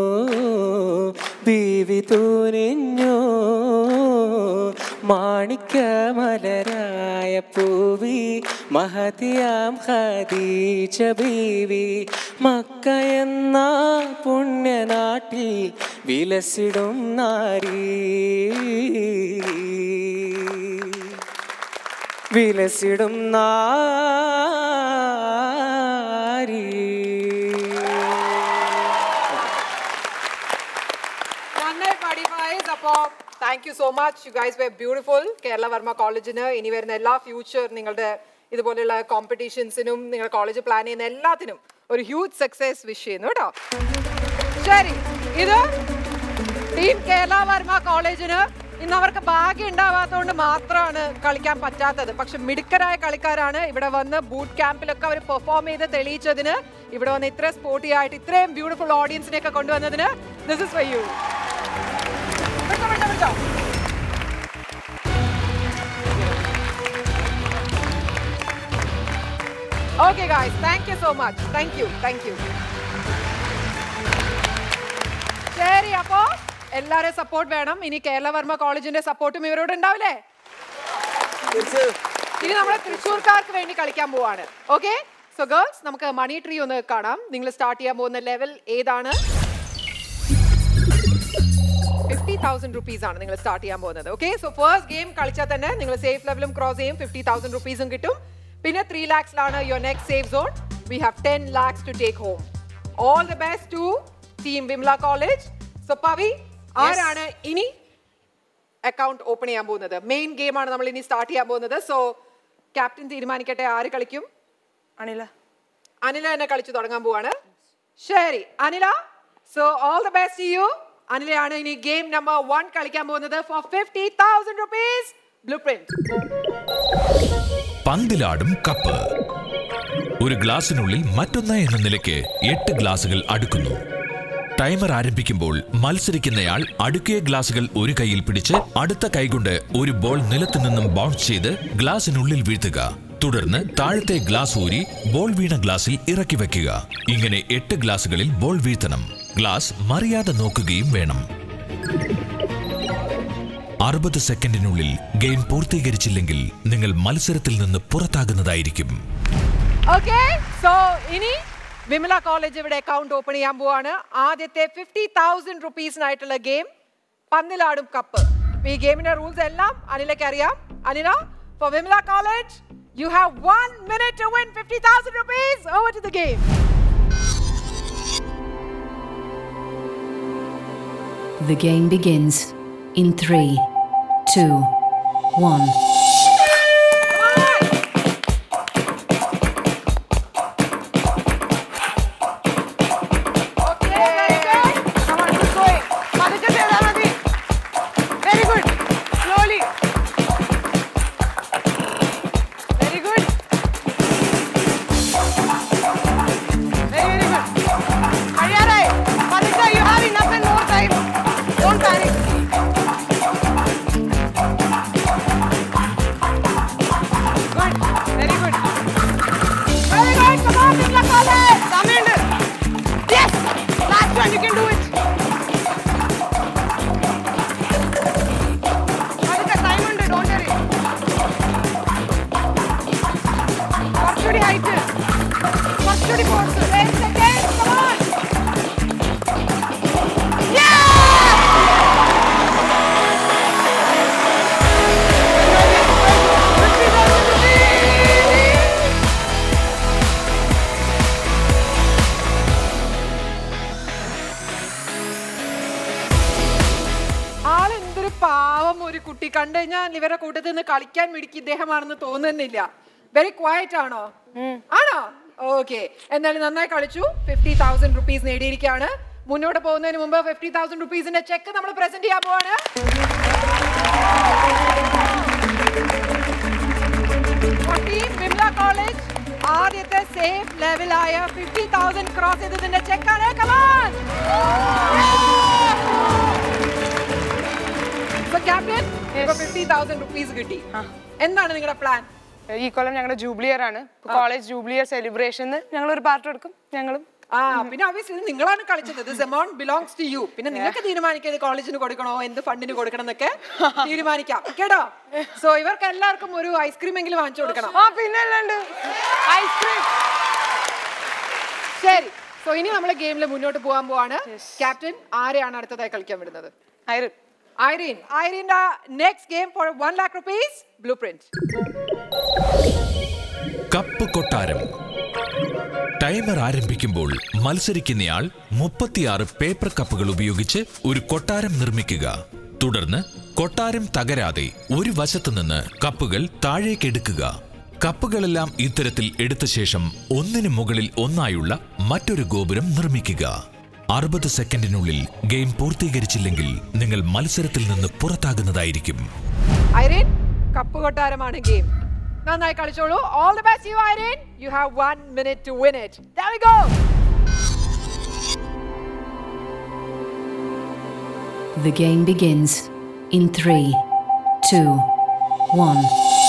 ബീവി തൂനിഞ്ഞു മാണിക്യമലരായ പൂവി മഹതിയാം ഖദീജ ബീവി മക്കയെന്ന പുണ്യനാട്ടിൽ വിലസിടും നാരി വിലസിടും നാരി. Thank you so much. You guys were beautiful. Kerala Varma Collegeന് ഇനി വരുന്ന എല്ലാ ഫ്യൂച്ചർ നിങ്ങളുടെ ഇതുപോലെയുള്ള കോമ്പറ്റീഷൻസിനും നിങ്ങൾ കോളേജ് പ്ലാൻ ചെയ്യുന്ന എല്ലാത്തിനും ഒരു ഹ്യൂജ് സക്സസ് വിഷ് ചെയ്യുന്നു കേട്ടോ. ശരി, ഇത് ടീം കേരള വർമ്മ കോളേജിന് ഇന്ന് അവർക്ക് ഭാഗ്യം ഉണ്ടാവാത്തതുകൊണ്ട് മാത്രമാണ് കളിക്കാൻ പറ്റാത്തത്. പക്ഷെ മിടുക്കരായ കളിക്കാരാണ്. ഇവിടെ വന്ന് ബൂട്ട് ക്യാമ്പിലൊക്കെ അവർ പെർഫോം ചെയ്ത് തെളിയിച്ചതിന്, ഇവിടെ വന്ന് ഇത്ര സ്പോർട്ടി ആയിട്ട് ഇത്രയും ബ്യൂട്ടിഫുൾ ഓഡിയൻസിനെയൊക്കെ കൊണ്ടുവന്നതിന് this is for you. Okay guys, thank you so much. Thank you. ശരി, അപ്പോ എല്ലാവരും സപ്പോർട്ട് വേണം. ഇനി കേരള വർമ്മ കോളേജിന്റെ സപ്പോർട്ടും ഇവരോട് ഉണ്ടാവില്ലേ? ഇനി നമ്മൾ തൃശ്ശൂർക്കാർക്ക് വേണ്ടി കളിക്കാൻ പോവാണ്. ഓക്കെ, സോ ഗേൾസ്, നമുക്ക് മണി ട്രീ ഒന്ന് കാണാം. നിങ്ങൾ സ്റ്റാർട്ട് ചെയ്യാൻ പോകുന്ന ലെവൽ ഏതാണ്? 50,000 rupees ആണ് നിങ്ങൾ സ്റ്റാർട്ട് ചെയ്യാൻ പോകുന്നത്. ഓക്കെ, സോ ഫസ്റ്റ് ഗെയിം കളിച്ചാൽ തന്നെ നിങ്ങൾ സേഫ് ലെവലും ക്രോസ് ചെയ്യും, 50,000 rupeesഉം കിട്ടും. പിന്നെ 3 lakhsലാണ് your next safe zone. We have 10 lakhs to take home. All the best to team Vimala College. So Pavi, ആരാണ് ഇനി അക്കൗണ്ട് ഓപ്പൺ ചെയ്യാൻ പോകുന്നത്? മെയിൻ ഗെയിം ആണ് നമ്മൾ ഇനി സ്റ്റാർട്ട് ചെയ്യാൻ പോകുന്നത്. സോ ക്യാപ്റ്റൻ തീരുമാനിക്കട്ടെ, ആര് കളിക്കും? അനില തന്നെ കളിച്ചു തുടങ്ങാൻ പോവാണ്. ശരി Anila, so all the best to you. അനിലയാണ് ഇനി ഗെയിം നമ്പർ 1 കളിക്കാൻ പോകുന്നത് for 50,000 rupees. Blueprint. പന്തിലാടും കപ്പ്. ഒരു ഗ്ലാസിനുള്ളിൽ മറ്റൊന്ന് എന്ന നിലയ്ക്ക് 8 ഗ്ലാസുകൾ അടുക്കുന്നു. ടൈമർ ആരംഭിക്കുമ്പോൾ മത്സരിക്കുന്നയാൾ അടുക്കിയ ഗ്ലാസുകൾ ഒരു കൈയിൽ പിടിച്ച് അടുത്ത കൈകൊണ്ട് ഒരു ബോൾ നിലത്തു നിന്നും ബൗൺസ് ചെയ്ത് ഗ്ലാസിനുള്ളിൽ വീഴ്ത്തുക. തുടർന്ന് താഴത്തെ ഗ്ലാസ് ഊരി ബോൾ വീണ ഗ്ലാസിൽ ഇറക്കി വെക്കുക. ഇങ്ങനെ 8 ഗ്ലാസുകളിൽ ബോൾ വീഴ്ത്തണം. ഗ്ലാസ് മറിയാതെ നോക്കുകയും വേണം. 60 സെക്കൻഡിനുള്ളിൽ ഗെയിം പൂർത്തീകരിച്ചില്ലെങ്കിൽ നിങ്ങൾ മത്സരത്തിൽ നിന്ന് പുറത്താകുന്നതായിരിക്കും. ഓക്കേ, സോ ഇനി വിമല കോളേജ് ഇവിടെ അക്കൗണ്ട് ഓപ്പൺ ചെയ്യാൻ പോവാണ്. ആദ്യത്തെ 50,000 rupeesനായിട്ടുള്ള ഗെയിം പന്തിലാടും കപ്പ്. ഈ ഗെയിമിന്റെ റൂൾസ് എല്ലാം അനിലയ്ക്ക് അറിയാം. Anila, for Vimala College, you have 1 minute to win 50,000 rupees. Over to the game. The game begins in 3, 2, 1. പാവം ഒരു കുട്ടി കണ്ടു കഴിഞ്ഞാൽ ഇവരുടെ കൂട്ടത്തിൽ നിന്ന് കളിക്കാൻ മിടുക്കി ഇദ്ദേഹമാണെന്ന് തോന്നുന്നില്ല. വെരി ക്വയറ്റ് ആണോ? ആണോ? ഓക്കെ, എന്നാലും നന്നായി കളിച്ചു. 50,000 rupees നേടിയിരിക്കുകയാണ്. മുന്നോട്ട് പോകുന്നതിന് മുമ്പ് 50,000 rupeesന്റെ ചെക്ക് നമ്മൾ പ്രസന്റ് ചെയ്യാൻ പോവാണ്. വിമല കോളേജ് ആദ്യത്തെ സേഫ് ലെവലായ 50,000 ക്രോസ് ചെയ്തതിന്റെ ചെക്കാണ്. ക്യാപ്റ്റൻ, 50,000 rupees കിട്ടി. എന്താണ് നിങ്ങളുടെ പ്ലാൻ? ഈ കൊല്ലം ഞങ്ങളുടെ ജൂബിലി ഇയർ ആണ്. കോളേജ് ജൂബിലി ഇയർ സെലിബ്രേഷന് ഞങ്ങൾ ഒരു പാർട്ട് എടുക്കും. ഞങ്ങളും പിന്നെ obviously നിങ്ങളാണ് കളിച്ചത്. This amount belongs to you. പിന്നെ നിങ്ങൾക്ക് തീരുമാനിക്കാം ഇത് കോളേജിന് കൊടുക്കണോ എന്ത് ഫണ്ടിന് കൊടുക്കണം എന്നൊക്കെ തീരുമാനിക്കാം കേട്ടോ. സോ ഇവർക്ക് എല്ലാവർക്കും ഒരു ഐസ്ക്രീം എങ്കിലും വാങ്ങിച്ചു കൊടുക്കണം. പിന്നെ ഐസ്ക്രീം. ശരി, സോ ഇനി നമ്മൾ ഗെയിമിൽ മുന്നോട്ട് പോകാൻ പോവാണ്. ക്യാപ്റ്റൻ ആരെയാണ് അടുത്തതായി കളിക്കാൻ വിടുന്നത്? Irene, next game for 1 lakh rupees, blueprint. Cup കൊട്ടാരം. ടൈമർ ആരംഭിക്കുമ്പോൾ മത്സരിക്കുന്നയാൾ 36 പേപ്പർ കപ്പുകൾ ഉപയോഗിച്ച് ഒരു കൊട്ടാരം നിർമ്മിക്കുക. തുടർന്ന് കൊട്ടാരം തകരാതെ ഒരു വശത്തു നിന്ന് കപ്പുകൾ താഴേക്കെടുക്കുക. കപ്പുകളെല്ലാം ഇത്തരത്തിൽ എടുത്ത ശേഷം ഒന്നിനു മുകളിൽ ഒന്നായുള്ള മറ്റൊരു ഗോപുരം നിർമ്മിക്കുക. 60 സെക്കൻഡിനുള്ളിൽ ഗെയിം പൂർത്തീകരിച്ചില്ലെങ്കിൽ നിങ്ങൾ മത്സരത്തിൽ നിന്ന് പുറത്താകുന്നതായിരിക്കും. ഐറിൻ, കപ്പ് കൊട്ടാരമാണ് ഗെയിം. നന്നായി കളിച്ചോളൂ. All the best to you, Irene. You have 1 minute to win it. There we go. The game begins in 3, 2, 1.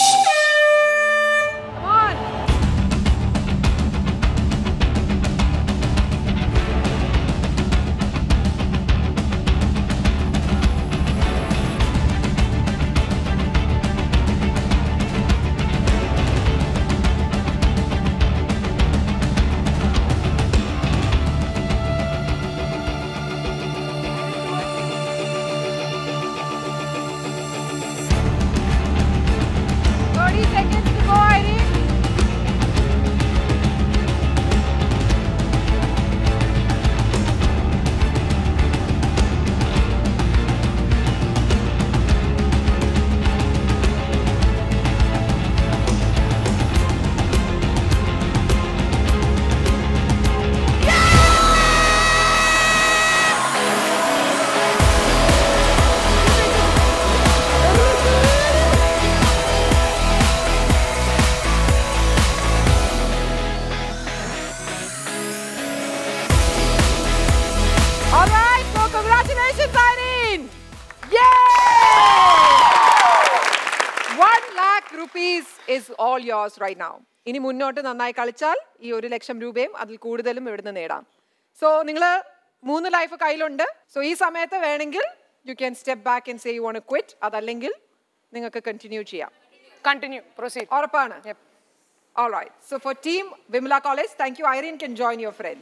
All yours right now. ഇനി മുന്നോട്ട് നന്നായി കളിച്ചാൽ ഈ 1 ലക്ഷം രൂപയും അതിൽ കൂടുതലും ഇവിടുന്ന് നേടാം. സോ നിങ്ങൾ 3 ലൈഫ് കയ്യിലുണ്ട്. സോ ഈ സമയത്ത് വേണമെങ്കിൽ you can step back and say you want to quit. അതല്ലെങ്കിൽ നിങ്ങൾക്ക് കണ്ടിന്യൂ ചെയ്യാം. Continue, proceed. ഉറപ്പാണ്? All right. So for team Vimala College, thank you. Irene can join your friends.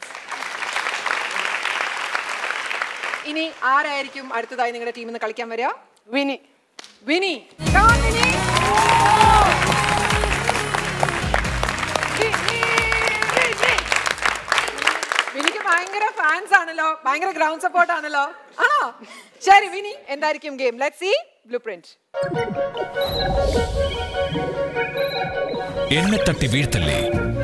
ഇനി ആരായിരിക്കും അടുത്തതായി നിങ്ങളുടെ ടീമിൽ നിന്ന് കളിക്കാൻ വരിക? വിനി. Come on, Vinny. വിനിക്ക് ഭയങ്കര ഫാൻസ് ആണല്ലോ, ഭയങ്കര ഗ്രൗണ്ട് സപ്പോർട്ട് ആണല്ലോ. ആണോ? ശരി വിനി, എന്തായിരിക്കും ഗെയിം? Let's see blueprint. എന്നെ തട്ടി വീഴ്ത്തല്ലേ.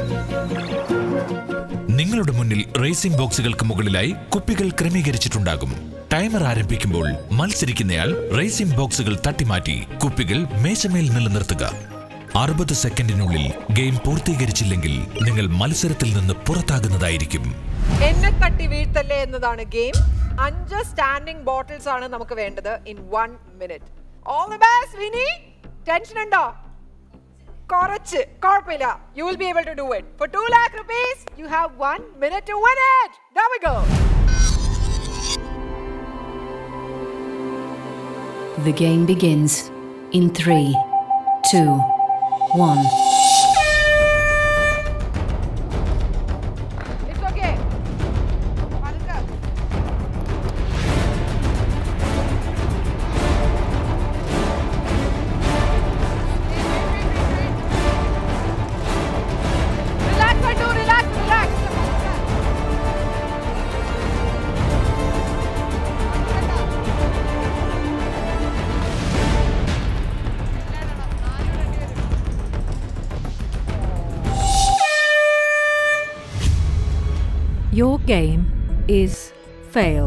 നിങ്ങളുടെ മുന്നിൽ റേസിംഗ് ബോക്സുകൾക്ക് മുകളിലായി കുപ്പികൾ ക്രമീകരിച്ചിട്ടുണ്ടാകും. ടൈമർ ആരംഭിക്കുമ്പോൾ മത്സരിക്കുന്നയാൾ റേസിംഗ് ബോക്സുകൾ തട്ടിമാറ്റി കുപ്പികൾ മേശമേൽ നിലനിർത്തുക. 60 സെക്കൻഡിനുള്ളിൽ ഗെയിം പൂർത്തീകരിച്ചില്ലെങ്കിൽ നിങ്ങൾ മത്സരത്തിൽ നിന്ന് പുറത്താകുന്നതായിരിക്കും. എന്നെ തട്ടി വീഴ്ത്തല്ലേ എന്നതാണ് ഗെയിം. 5 സ്റ്റാൻഡിംഗ് ബോട്ടിൽസ് ആണ് നമുക്ക് വേണ്ടത് in 1 minute. All the best, Vinny. Tension ഉണ്ടോ? കുറച്ച് കുഴപ്പമില്ല. You will be able to do it. For 2 lakh rupees, you have 1 minute to win it. There we go. The game begins in 3, 2, 1. It's okay. Relax, Patu, relax. Your game is fail.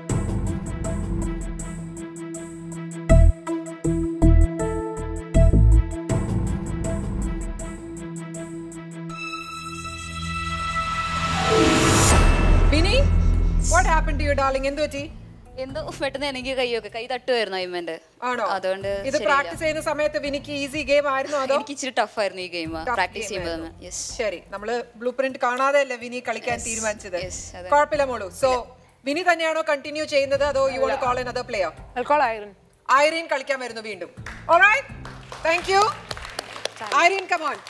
Vinny, what happened to you, darling? എന്തു പറ്റി? എന്തോ പെട്ടെന്ന് എനിക്ക് കൈ തട്ടുമായിരുന്നു അയ്മന്റെ. അതുകൊണ്ട് ഇത് practice ചെയ്യുന്ന സമയത്ത് വിനിക്ക് ഈസി ഗെയിം ആയിരുന്നു അതോ? എനിക്ക് ഇച്ചിരി ടഫ് ആയിരുന്നു ഈ ഗെയിം പ്രാക്ടീസ് ചെയ്യുമ്പോൾ. ശരി, നമ്മള് ബ്ലൂ പ്രിന്റ് കാണാതെ അല്ലേ വിനി കളിക്കാൻ തീരുമാനിച്ചത്. കുഴപ്പമില്ല മോളൂ. സോ വിനി തന്നെയാണോ കണ്ടിന്യൂ ചെയ്യുന്നത് അതോ you want to call another player? I'll call Irene. Irene കളിക്കാൻ വരുന്നു വീണ്ടും. Alright, thank you. Irene, come on.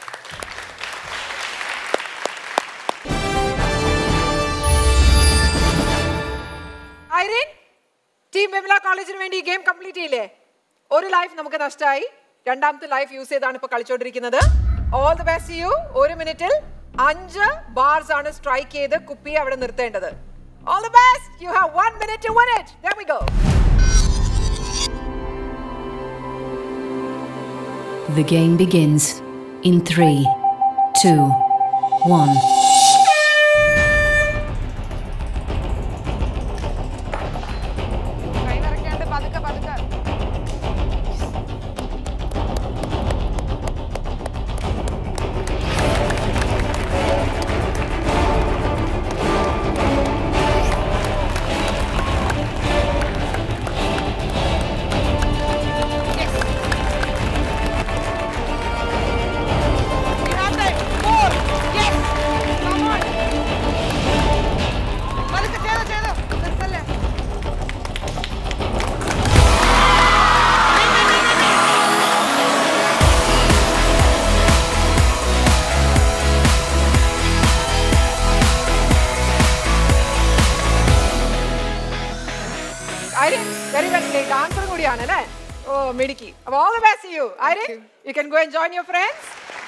Irene, team Vimala കോളേജിന് വേണ്ടി ഗെയിം കംപ്ലീറ്റ് ചെയ്യില്ലേ? ഒരു ലൈഫ് നമുക്ക് നഷ്ടമായി, രണ്ടാമത്തെ ലൈഫ് യൂസ് ചെയ്താണ് ഇപ്പോൾ കളിച്ചോണ്ടിരിക്കുന്നത്. All the best to you. ഒരു മിനിറ്റിൽ 5 ബാർസ് ആണ് സ്ട്രൈക്ക് ചെയ്ത് കുപ്പി അവിടെ നിർത്തേണ്ടത്. All the best. You have 1 minute to win it. There we go. The game begins in 3, 2, 1. Oh, Midiki. All the best to you. Irene, you can go and join your friends.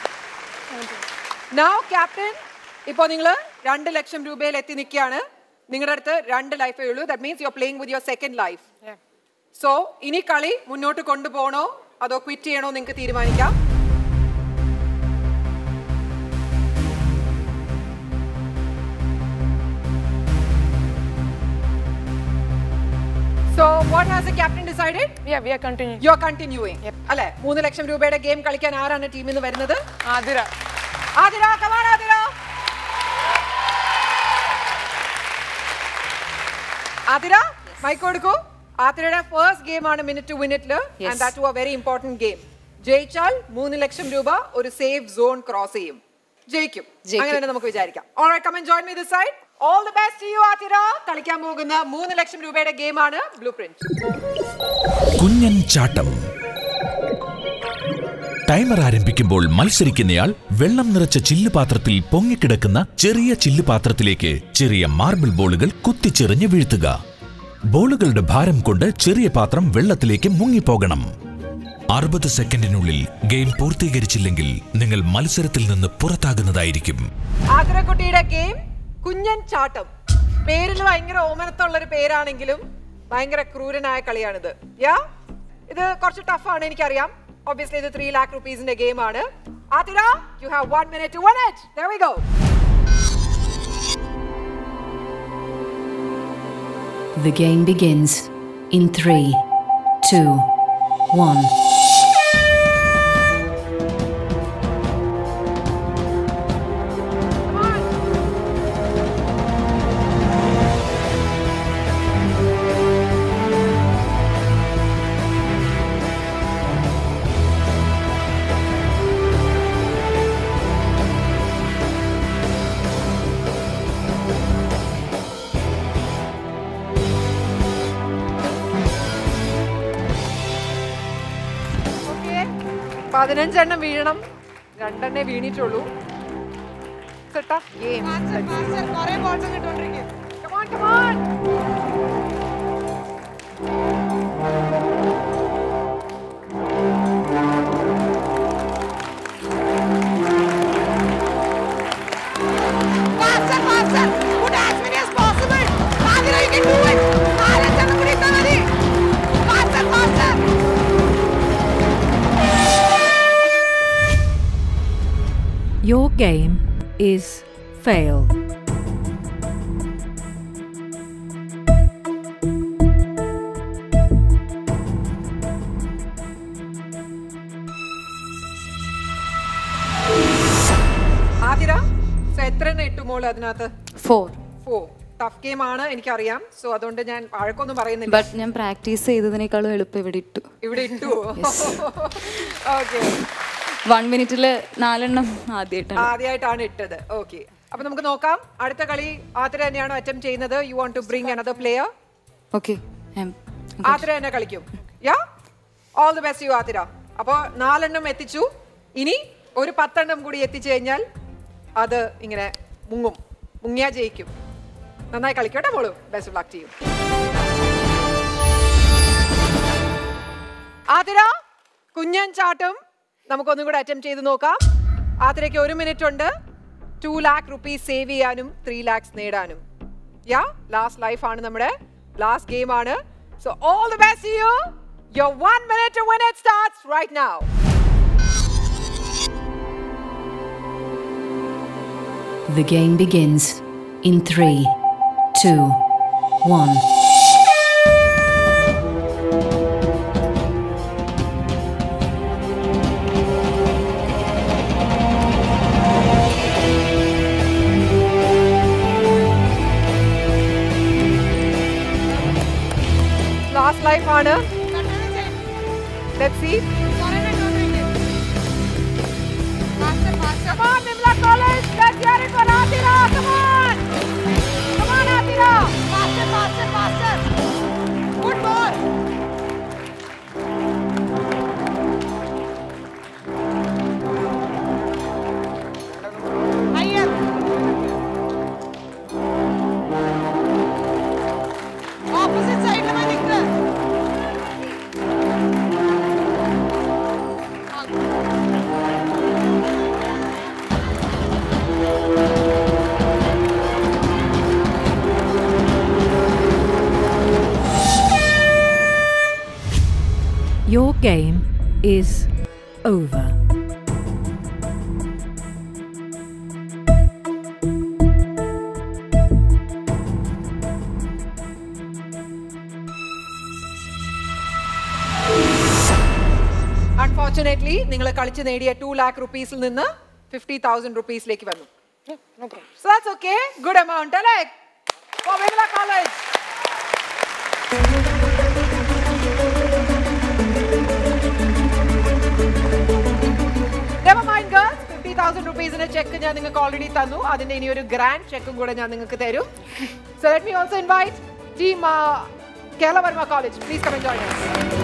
Now, Captain, ഇപ്പോൾ നിങ്ങൾ 2 ലക്ഷം രൂപയിൽ എത്തി നിൽക്കുകയാണ്. നിങ്ങളുടെ അടുത്ത് 2 ലൈഫേ ഉള്ളൂ. That means you're playing with your second life. So, ഇനി കളി മുന്നോട്ട് കൊണ്ടുപോകണോ അതോ ക്വിറ്റ് ചെയ്യണോ നിങ്ങൾക്ക് തീരുമാനിക്കാം. So, what has the captain decided? Yeah, we are continuing. You are continuing. അല്ലേ? 3 ലക്ഷം രൂപയുടെ ഗെയിം കളിക്കാൻ ആരാണ് ടീമിൽ നിന്ന് വരുന്നത്? Athira. Athira, come on Athira. Athira, mike കൊടുക്കൂ. ആതിരയുടെ ഫസ്റ്റ് ഗെയിം ആണ് മിനിറ്റ് ടു വിനിറ്റില് and that was a very important game. ജയിച്ചാൽ 3 ലക്ഷം രൂപ ഒരു സേഫ് സോൺ ക്രോസ് ചെയ്യും. ജയിക്കും. അങ്ങനെ നമുക്ക് വിചാരിക്കാം. All right, come and join me this side. All the best to you, Atira. കളിക്കാൻ പോകുന്ന 3 ലക്ഷം രൂപയുടെ ഗെയിമാണ് ബ്ലൂ പ്രിന്റ്. കുഞ്ഞൻ ചാട്ടം. ടൈമർ ആരംഭിക്കുമ്പോൾ മത്സരിക്കുന്നയാൾ വെള്ളം നിറച്ച ചില്ലുപാത്രത്തിൽ പൊങ്ങിക്കിടക്കുന്ന ചെറിയ ചില്ലുപാത്രത്തിലേക്ക് ചെറിയ മാർബിൾ ബോളുകൾ കുത്തിച്ചെറിഞ്ഞ് വീഴ്ത്തുക. ബോളുകളുടെ ഭാരം കൊണ്ട് ചെറിയ പാത്രം വെള്ളത്തിലേക്ക് മുങ്ങിപ്പോകണം. 60 സെക്കൻഡിനുള്ളിൽ ഗെയിം പൂർത്തീകരിച്ചില്ലെങ്കിൽ നിങ്ങൾ മത്സരത്തിൽ നിന്ന് പുറത്താകുന്നതായിരിക്കും. ആതിരക്കുട്ടിയുടെ ഗെയിം കുഞ്ഞൻ ചാട്ടം. പേരിൽ ഭയങ്കര ഓമനത്തുള്ളൊരു പേരാണെങ്കിലും ഭയങ്കര ക്രൂരനായ കളിയാണിത്. ഇത് കുറച്ച് ടഫാണ് എനിക്കറിയാം. Obviously, ഇത് 3 lakh rupees-ന്റെ ഗെയിമാണ്. Atira, you have 1 minute to win it. There we go. The game begins in 3, 2, 1. പതിനഞ്ചെണ്ണം വീഴണം. 2 വീണിട്ടുള്ളൂ. Your game is fail. എത്ര ഇട്ടുമോള് അതിനകത്ത്? 4. ടഫ് ഗെയിം ആണ് എനിക്കറിയാം. സോ അതുകൊണ്ട് ഞാൻ വഴക്കൊന്നും പറയുന്നില്ല. ബട്ട് ഞാൻ പ്രാക്ടീസ് ചെയ്തതിനേക്കാളും എളുപ്പം ഇവിടെ ഇട്ടു. ഓക്കെ. 1 മിനിറ്റിൽ 4 എണ്ണം ആദ്യമായിട്ടാണ് ഇട്ടത്. ഓക്കെ, അപ്പൊ നമുക്ക് നോക്കാം. അടുത്ത കളി ആതിര തന്നെയാണോ അറ്റംപ്റ്റ് ചെയ്യുന്നത്? You want to bring another player? Okay, Athira തന്നെ കളിക്കും. Yeah, all the best you Athira. അപ്പൊ 4 എണ്ണം എത്തിച്ചു. ഇനി ഒരു 10 എണ്ണം കൂടി എത്തിച്ചു കഴിഞ്ഞാൽ അത് ഇങ്ങനെ മുങ്ങിയാ ജയിക്കും. നന്നായി കളിക്കട്ടെ മോളൂ. Best of luck to you. Athira, കുഞ്ഞൻ ചാട്ടം നമുക്കൊന്നും കൂടെ അറ്റംപ്റ്റ് ചെയ്ത് നോക്കാം. ആതിരയ്ക്ക് 1 മിനിറ്റ് ഉണ്ട്. 2 lakh rupees സേവ് ചെയ്യാനും 3 lakhs നേടാനും. യാ, ലാസ്റ്റ് ലൈഫ് ആണ് നമ്മുടെ, ലാസ്റ്റ് ഗെയിം ആണ്. So all the best to you. Your 1 minute to win it starts right now. The game begins in 3, 2, 1. Last life ആണ്. Let's see. Come on, Vimala College. Let's hear it for Atira. Come on. Come on, Atira. Faster. Good ball. Higher. Opposite side में दिख रहा है. Your game is over. Unfortunately, നിങ്ങൾ കളിച്ച് നേടിയ 2 lakh rupeesൽ നിന്ന് 50,000 rupeesലേക്ക് വന്നു. No problem. So that's okay. Good amount, അല്ലേ? For Vimala College. Never mind girls. 50,000 rupeesന്റെ ചെക്ക് ഞാൻ നിങ്ങൾക്ക് ഓൾറെഡി തന്നു. അതിന്റെ ഇനി ഒരു ഗ്രാൻഡ് ചെക്കും കൂടെ ഞാൻ നിങ്ങൾക്ക് തരും. So let me also invite team Kerala Varma College. Please come and join us.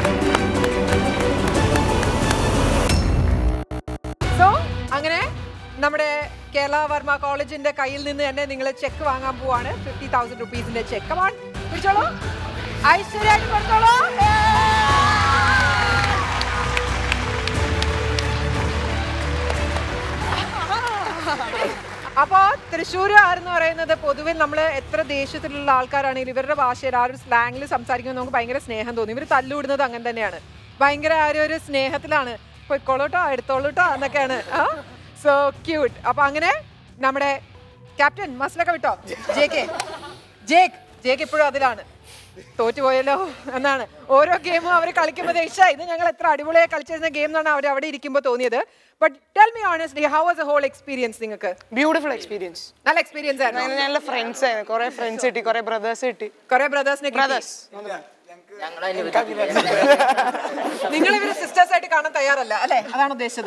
So അങ്ങനെ നമ്മുടെ കേരള വർമ്മ കോളേജിന്റെ കയ്യിൽ നിന്ന് തന്നെ നിങ്ങൾ ചെക്ക് വാങ്ങാൻ പോവാണ്. 50,000 rupeesന്റെ ചെക്ക്. Come on, പിടിച്ചോളൂ. ഐശ്വര്യമായിട്ട് കൊടുത്തോളൂ. അപ്പോ തൃശ്ശൂരുകാരെന്ന് പറയുന്നത് പൊതുവെ നമ്മൾ എത്ര ദേശത്തിലുള്ള ആൾക്കാരാണെങ്കിലും ഇവരുടെ ഭാഷയിൽ ആ ഒരു സ്ലാങ്ങിൽ സംസാരിക്കുമ്പോൾ നമുക്ക് ഭയങ്കര സ്നേഹം തോന്നും. ഇവർ തല്ലുവിടുന്നത് അങ്ങനെ തന്നെയാണ്. ഭയങ്കര ഒരു സ്നേഹത്തിലാണ്. പൊയ്ക്കോളൂട്ടോ, എടുത്തോളൂട്ടോ എന്നൊക്കെയാണ്. So cute. അപ്പൊ അങ്ങനെ നമ്മുടെ ക്യാപ്റ്റൻ മസിലൊക്കെ വിട്ടോ. ജേക്ക് ഇപ്പോഴും അതിലാണ്. തോറ്റുപോയല്ലോ എന്നാണ് ഓരോ ഗെയിമും അവർ കളിക്കുമ്പോൾ ഇത് ഞങ്ങൾ എത്ര അടിപൊളിയായി കളിച്ചിരുന്ന ഗെയിം എന്നാണ് അവർ അവിടെ ഇരിക്കുമ്പോൾ തോന്നിയത്. But tell me honestly, how was the whole experience? നിങ്ങൾക്ക് ബ്യൂട്ടിഫുൾ എക്സ്പീരിയൻസ്. നല്ല എക്സ്പീരിയൻസ് ആയിരുന്നു. നല്ല ഫ്രണ്ട്സ് ആയിരുന്നു. കുറെ ഫ്രണ്ട്സ് കിട്ടി, കുറെ ബ്രദേഴ്സ് കിട്ടി. നിങ്ങൾ ഇവര് സിസ്റ്റേഴ്സ് ആയിട്ട് കാണാൻ തയ്യാറല്ല അല്ലെ? അതാണ് ഉദ്ദേശിച്ചത്.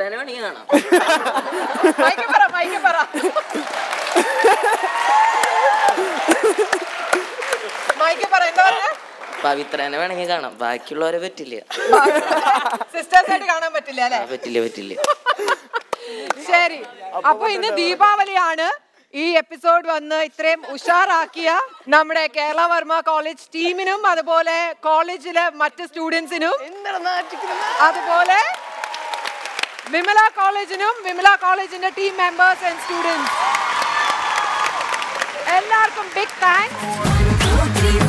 പവിത്രനെ വേണമെങ്കിൽ കാണാം, ബാക്കിയുള്ളവരെ പറ്റില്ല. സിസ്റ്റേഴ്സ് ആയിട്ട് കാണാൻ പറ്റില്ല അല്ലെ? പറ്റില്ല. ശരി, അപ്പൊ ഇന്ന് ദീപാവലിയാണ്. ഈ എപ്പിസോഡ് വന്ന് ഇത്രയും ഉഷാറാക്കിയ നമ്മുടെ കേരള വർമ്മ കോളേജ് ടീമിനും അതുപോലെ കോളേജിലെ മറ്റ് സ്റ്റുഡൻസിനും അതുപോലെ വിമല കോളേജിനും വിമല കോളേജിന്റെ ടീം മെമ്പേഴ്സ് ആൻഡ് സ്റ്റുഡൻസ് എല്ലാവർക്കും ബിഗ് താങ്ക്സ്.